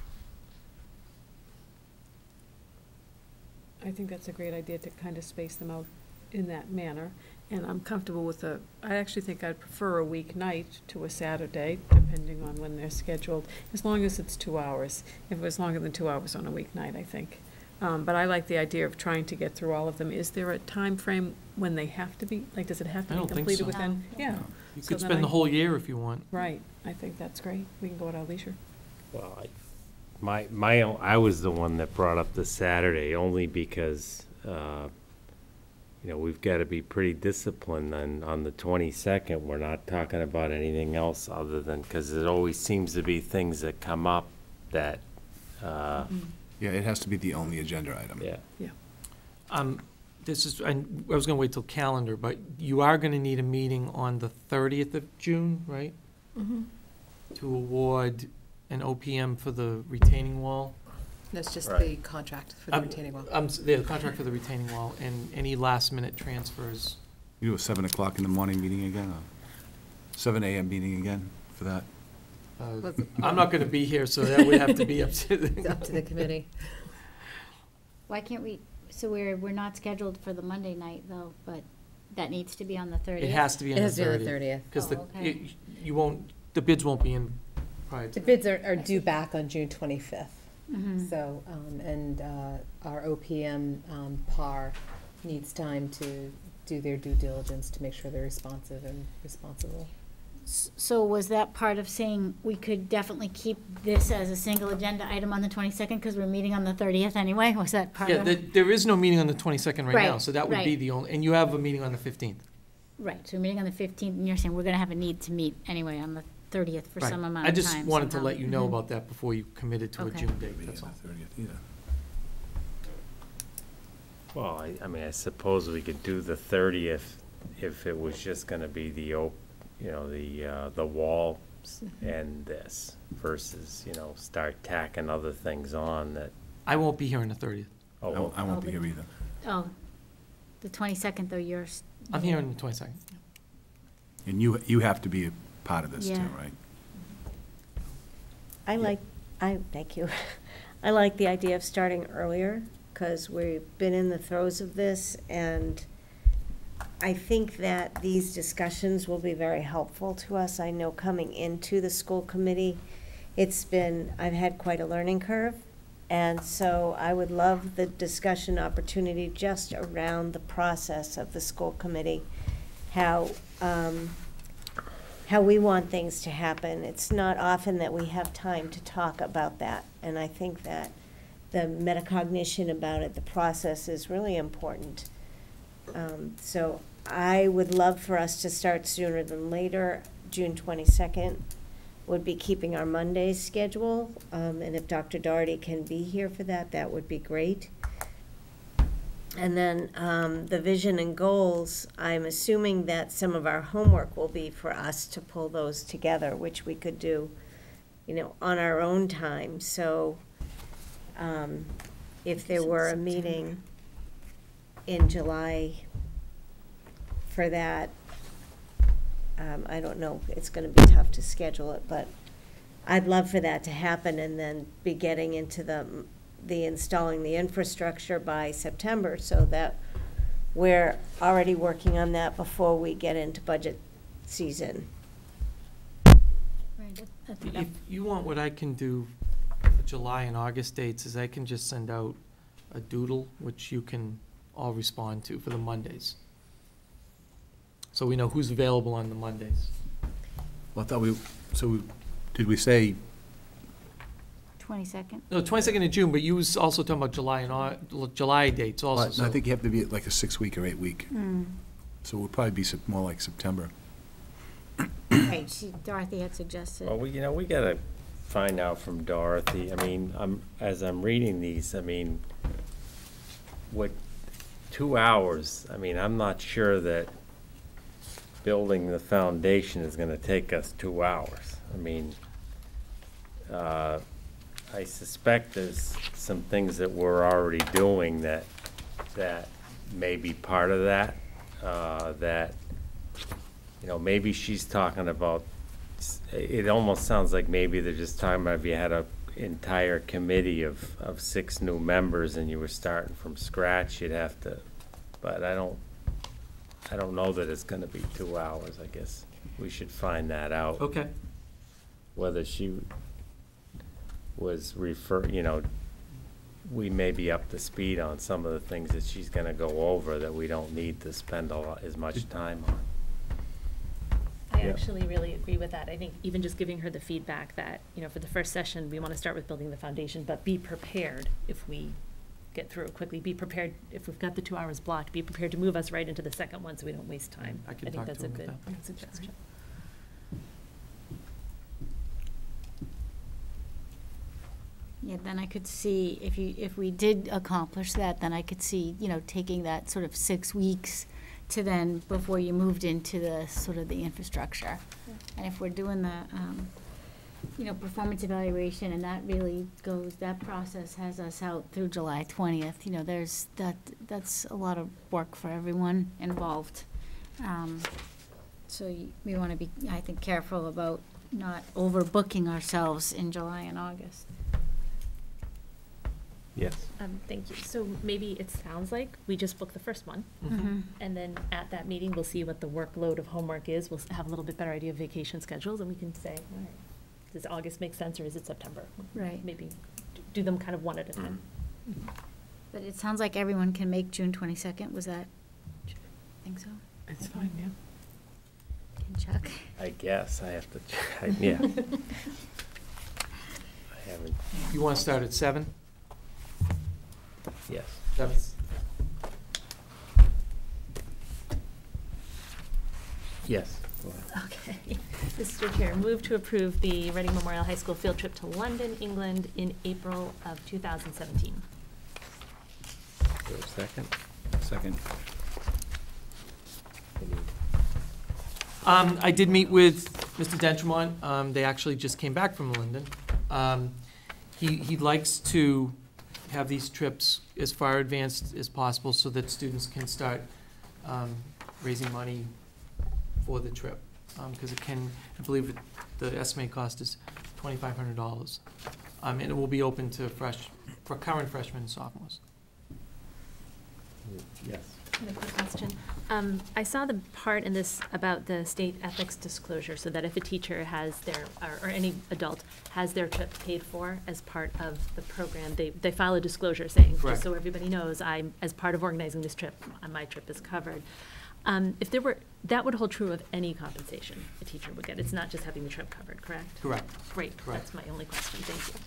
I think that's a great idea to kind of space them out in that manner. And I'm comfortable with a, I actually think I'd prefer a weeknight to a Saturday, depending on when they're scheduled, as long as it's two hours. If it was longer than two hours on a weeknight, I think. Um, but I like the idea of trying to get through all of them. Is there a time frame when they have to be, like, does it have to I be don't think completed so. within? No. Yeah. You So could then spend the I- whole year if you want. Right, I think that's great. We can go at our leisure. Well, I, my, my, own- I was the one that brought up the Saturday, only because, uh, you know, we've got to be pretty disciplined, and on the twenty-second, we're not talking about anything else other than, because it always seems to be things that come up that, uh, Yeah, it has to be the only agenda item. yeah. Um, this is, I, I was gonna wait till calendar, but you are gonna need a meeting on the thirtieth of June, right? Mhm. To award an O P M for the retaining wall. That's just Right. the contract for the Um, retaining wall. Um, s- the contract for the retaining wall and any last minute transfers. You do a seven o'clock in the morning meeting again? or- seven A M meeting again for that? Uh, I'm not gonna be here, so that would have to be up to the. It's up to the committee. Why can't we, so we're, we're not scheduled for the Monday night though, but that needs to be on the thirtieth? It has to be It on the has to be on the thirtieth. thirtieth. Because the, Oh, okay. it- you won't, the bids won't be in prior to. The bids are, are due back on June twenty-fifth. Mhm. So, um, and, uh, our O P M, um, P A R needs time to do their due diligence to make sure they're responsive and responsible. S- So was that part of saying we could definitely keep this as a single agenda item on the twenty-second because we're meeting on the thirtieth anyway? Was that part Yeah, of? there, there is no meeting on the twenty-second right now, Right, so that would be right. the only, and you have a meeting on the fifteenth. Right, so we're meeting on the fifteenth, and you're saying we're gonna have a need to meet anyway on the thirtieth for some amount I of time just wanted to somehow. let you know Mhm. about that before you committed to a Okay. June date, Meeting that's on all. the thirtieth either. Well, I, I mean, I suppose we could do the thirtieth if it was just gonna be the op, you know, the, uh, the wall and this versus, you know, start tacking other things on that. I won't be here on the thirtieth. I Oh, won't- I won't Oh, be but- here either. Oh, the twenty-second though, you're. s- I'm here on the twenty-second. And you, you have to be a part of this too, Yeah. right? I like, I, thank you. I like the idea of starting earlier, because we've been in the throes of this, and I think that these discussions will be very helpful to us. I know coming into the school committee, it's been, I've had quite a learning curve, and so I would love the discussion opportunity just around the process of the school committee, how, um, how we want things to happen. It's not often that we have time to talk about that, and I think that the metacognition about it, the process, is really important. Um, so I would love for us to start sooner than later. June twenty-second would be keeping our Monday schedule, um, and if Doctor Doherty can be here for that, that would be great. And then um, the vision and goals, I'm assuming that some of our homework will be for us to pull those together, which we could do, you know, on our own time. So um, if there were a meeting in July for that, um, I don't know, it's gonna be tough to schedule it, but I'd love for that to happen and then be getting into the the installing the infrastructure by September, so that we're already working on that before we get into budget season. Right, that- that- If you want, what I can do for July and August dates is I can just send out a doodle, which you can all respond to for the Mondays. So we know who's available on the Mondays. Well, I thought we, so we- did we say, Twenty-second? No, twenty-second of June, but you was also talking about July and Au, July dates also, I so. think you have to be at like a six-week or eight-week, Mm. so it would probably be Sep- more like September. Right, she, Dorothy had suggested. Well, we, you know, we gotta find out from Dorothy, I mean, I'm, as I'm reading these, I mean, what, two hours, I mean, I'm not sure that building the foundation is gonna take us two hours. I mean, uh, I suspect there's some things that we're already doing that, that may be part of that, uh, that, you know, maybe she's talking about, it almost sounds like maybe they're just talking about if you had a entire committee of, of six new members and you were starting from scratch, you'd have to, but I don't, I don't know that it's gonna be two hours, I guess. We should find that out. Okay. Whether she was refer, you know, we may be up to speed on some of the things that she's gonna go over that we don't need to spend a lot, as much time on. I Yeah. actually really agree with that. I think even just giving her the feedback that, you know, for the first session, we want to start with building the foundation, but be prepared if we get through it quickly. Be prepared, if we've got the two hours blocked, be prepared to move us right into the second one so we don't waste time. I can think talk that's to a him good about that. suggestion. Yeah, then I could see, if you, if we did accomplish that, then I could see, you know, taking that sort of six weeks to then, before you moved into the, sort of the infrastructure. And if we're doing the, um, you know, performance evaluation, and that really goes, that process has us out through July twentieth, you know, there's, that, that's a lot of work for everyone involved. Um, So y- we want to be, I think, careful about not overbooking ourselves in July and August. Yes. Um, thank you. So maybe it sounds like we just book the first one. Mhm. And then at that meeting, we'll see what the workload of homework is. We'll s- have a little bit better idea of vacation schedules, and we can say, all right, does August make sense, or is it September? Right. Maybe d- do them kind of one at a time. But it sounds like everyone can make June twenty-second. Was that, think so? It's fine, yeah. Can Chuck? I guess I have to, ch- I- yeah. I haven't, You want to start at seven? yes. Seven. Yes. Go ahead. Okay. Mister Chair, move to approve the Reading Memorial High School field trip to London, England in April of two thousand seventeen. Is there a second? Second. Any- Um, I did meet with Mister Dentremont. Um, they actually just came back from London. Um, he, he likes to have these trips as far advanced as possible so that students can start, um, raising money for the trip. Um, cause it can, I believe it- the estimated cost is twenty-five hundred dollars. Um, and it will be open to fresh, for current freshmen and sophomores. Yes. I have a quick question. Um, I saw the part in this about the state ethics disclosure, so that if a teacher has their, or, or any adult has their trip paid for as part of the program, they, they file a disclosure saying, Correct. just so everybody knows, I'm, as part of organizing this trip, uh, my trip is covered. Um, if there were, that would hold true of any compensation a teacher would get. It's not just having the trip covered, correct? Correct. Great, Correct. that's my only question. Thank you.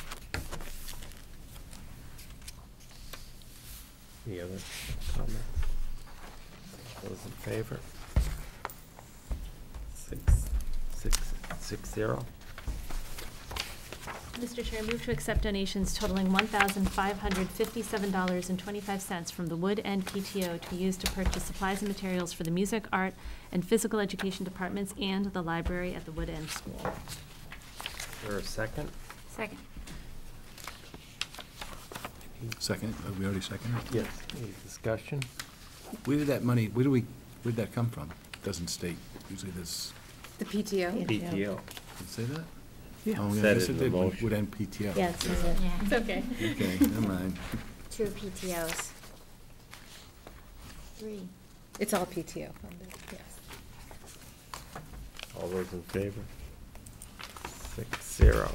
Any other comments? Those in favor? Six, six, six zero. Mister Chair, move to accept donations totaling one thousand five hundred fifty-seven dollars and twenty-five cents from the Wood End P T O to be used to purchase supplies and materials for the music, art, and physical education departments and the library at the Wood End School. Is there a second? Second. Second, uh, we already seconded? Yes. Any discussion? Where did that money, where do we, where'd that come from? Doesn't state. Usually this, The P T O? P T O. did it say that? Yeah. Oh, yeah, Said yes, it in it the did. Wood- motion. Wood End P T O. Yeah, it says it. Yeah. It's okay. Okay, never mind. Two P T Os. Three. It's all P T O funded, yes. All those in favor? Six zero.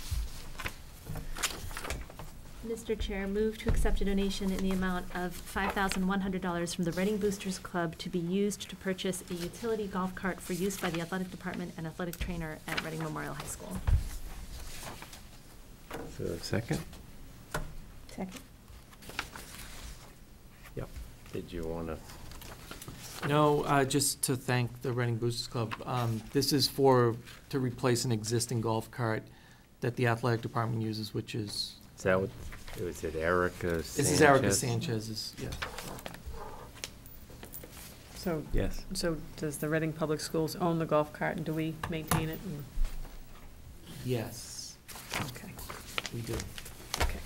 Mister Chair, move to accept a donation in the amount of five thousand one hundred dollars from the Reading Boosters Club to be used to purchase a utility golf cart for use by the athletic department and athletic trainer at Reading Memorial High School. Is there a second? Second. Yep. Did you want to? No, uh, just to thank the Reading Boosters Club. Um, this is for, to replace an existing golf cart that the athletic department uses, which is, Is that what, was it Erica Sanchez? this is Erica Sanchez's, yeah. So, Yes. so does the Reading Public Schools own the golf cart, and do we maintain it? And- Yes, Okay, we do. okay.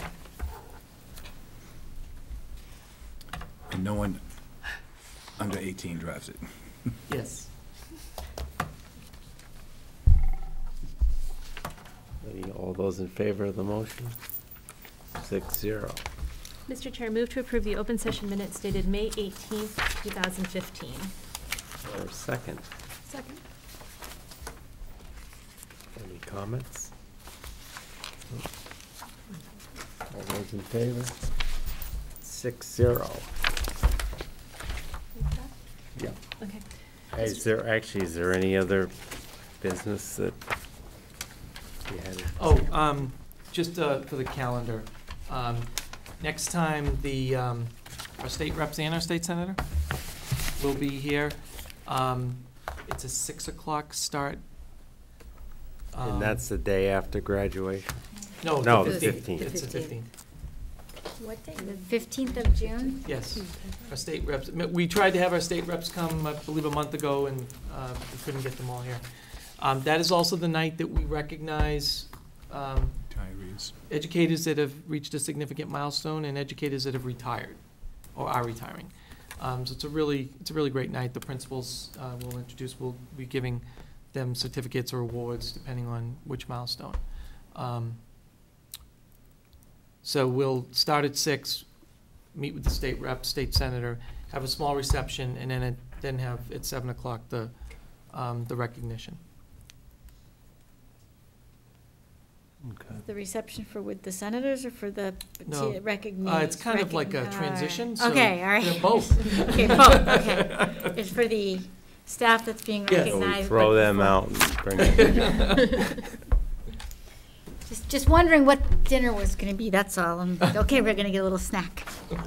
And no one under eighteen drives it. Yes. Any, all those in favor of the motion? Six zero. Mister Chair, move to approve the open session minutes dated May eighteenth, two thousand fifteen. Or a second? Second. Any comments? All those in favor? Six zero. Yeah. Okay. Is there, actually, is there any other business that you had? Oh, um, just, uh, for the calendar, um, next time the, um, our state reps and our state senator will be here. Um, it's a six o'clock start. Um, And that's the day after graduation? No, No, the the fifteenth. fifteenth. It's the fifteenth. What day? The fifteenth of June? Yes, our state reps, we tried to have our state reps come, I believe, a month ago, and uh, we couldn't get them all here. Um, That is also the night that we recognize um, Retirees. educators that have reached a significant milestone and educators that have retired or are retiring. Um, so it's a really, it's a really great night. The principals, uh, will introduce, we'll be giving them certificates or awards depending on which milestone. Um, so we'll start at six, meet with the state rep, state senator, have a small reception, and then, it, then have at seven o'clock the, um, the recognition. Okay. The reception for with the senators or for the No. to recognize? Uh, it's kind of like a recogn- transition, uh, so Okay, all right. they're both. Okay, both, okay. It's for the staff that's being Yes. So we recognized. throw but them before- out and bring them. Just, just wondering what dinner was gonna be, that's all. Um, Okay, we're gonna get a little snack.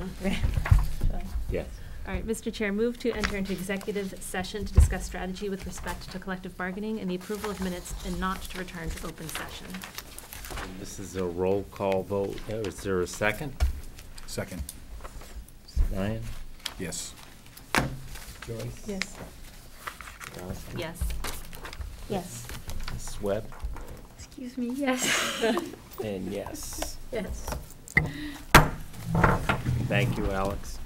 Yes. All right, Mister Chair, move to enter into executive session to discuss strategy with respect to collective bargaining and the approval of minutes and not to return to open session. This is a roll call vote. Uh, Is there a second? Second. Ryan? Yes. Joyce? Yes. Allison? Yes. Yes. Miz Webb? Excuse me, yes. And yes. Yes. Thank you, Alex.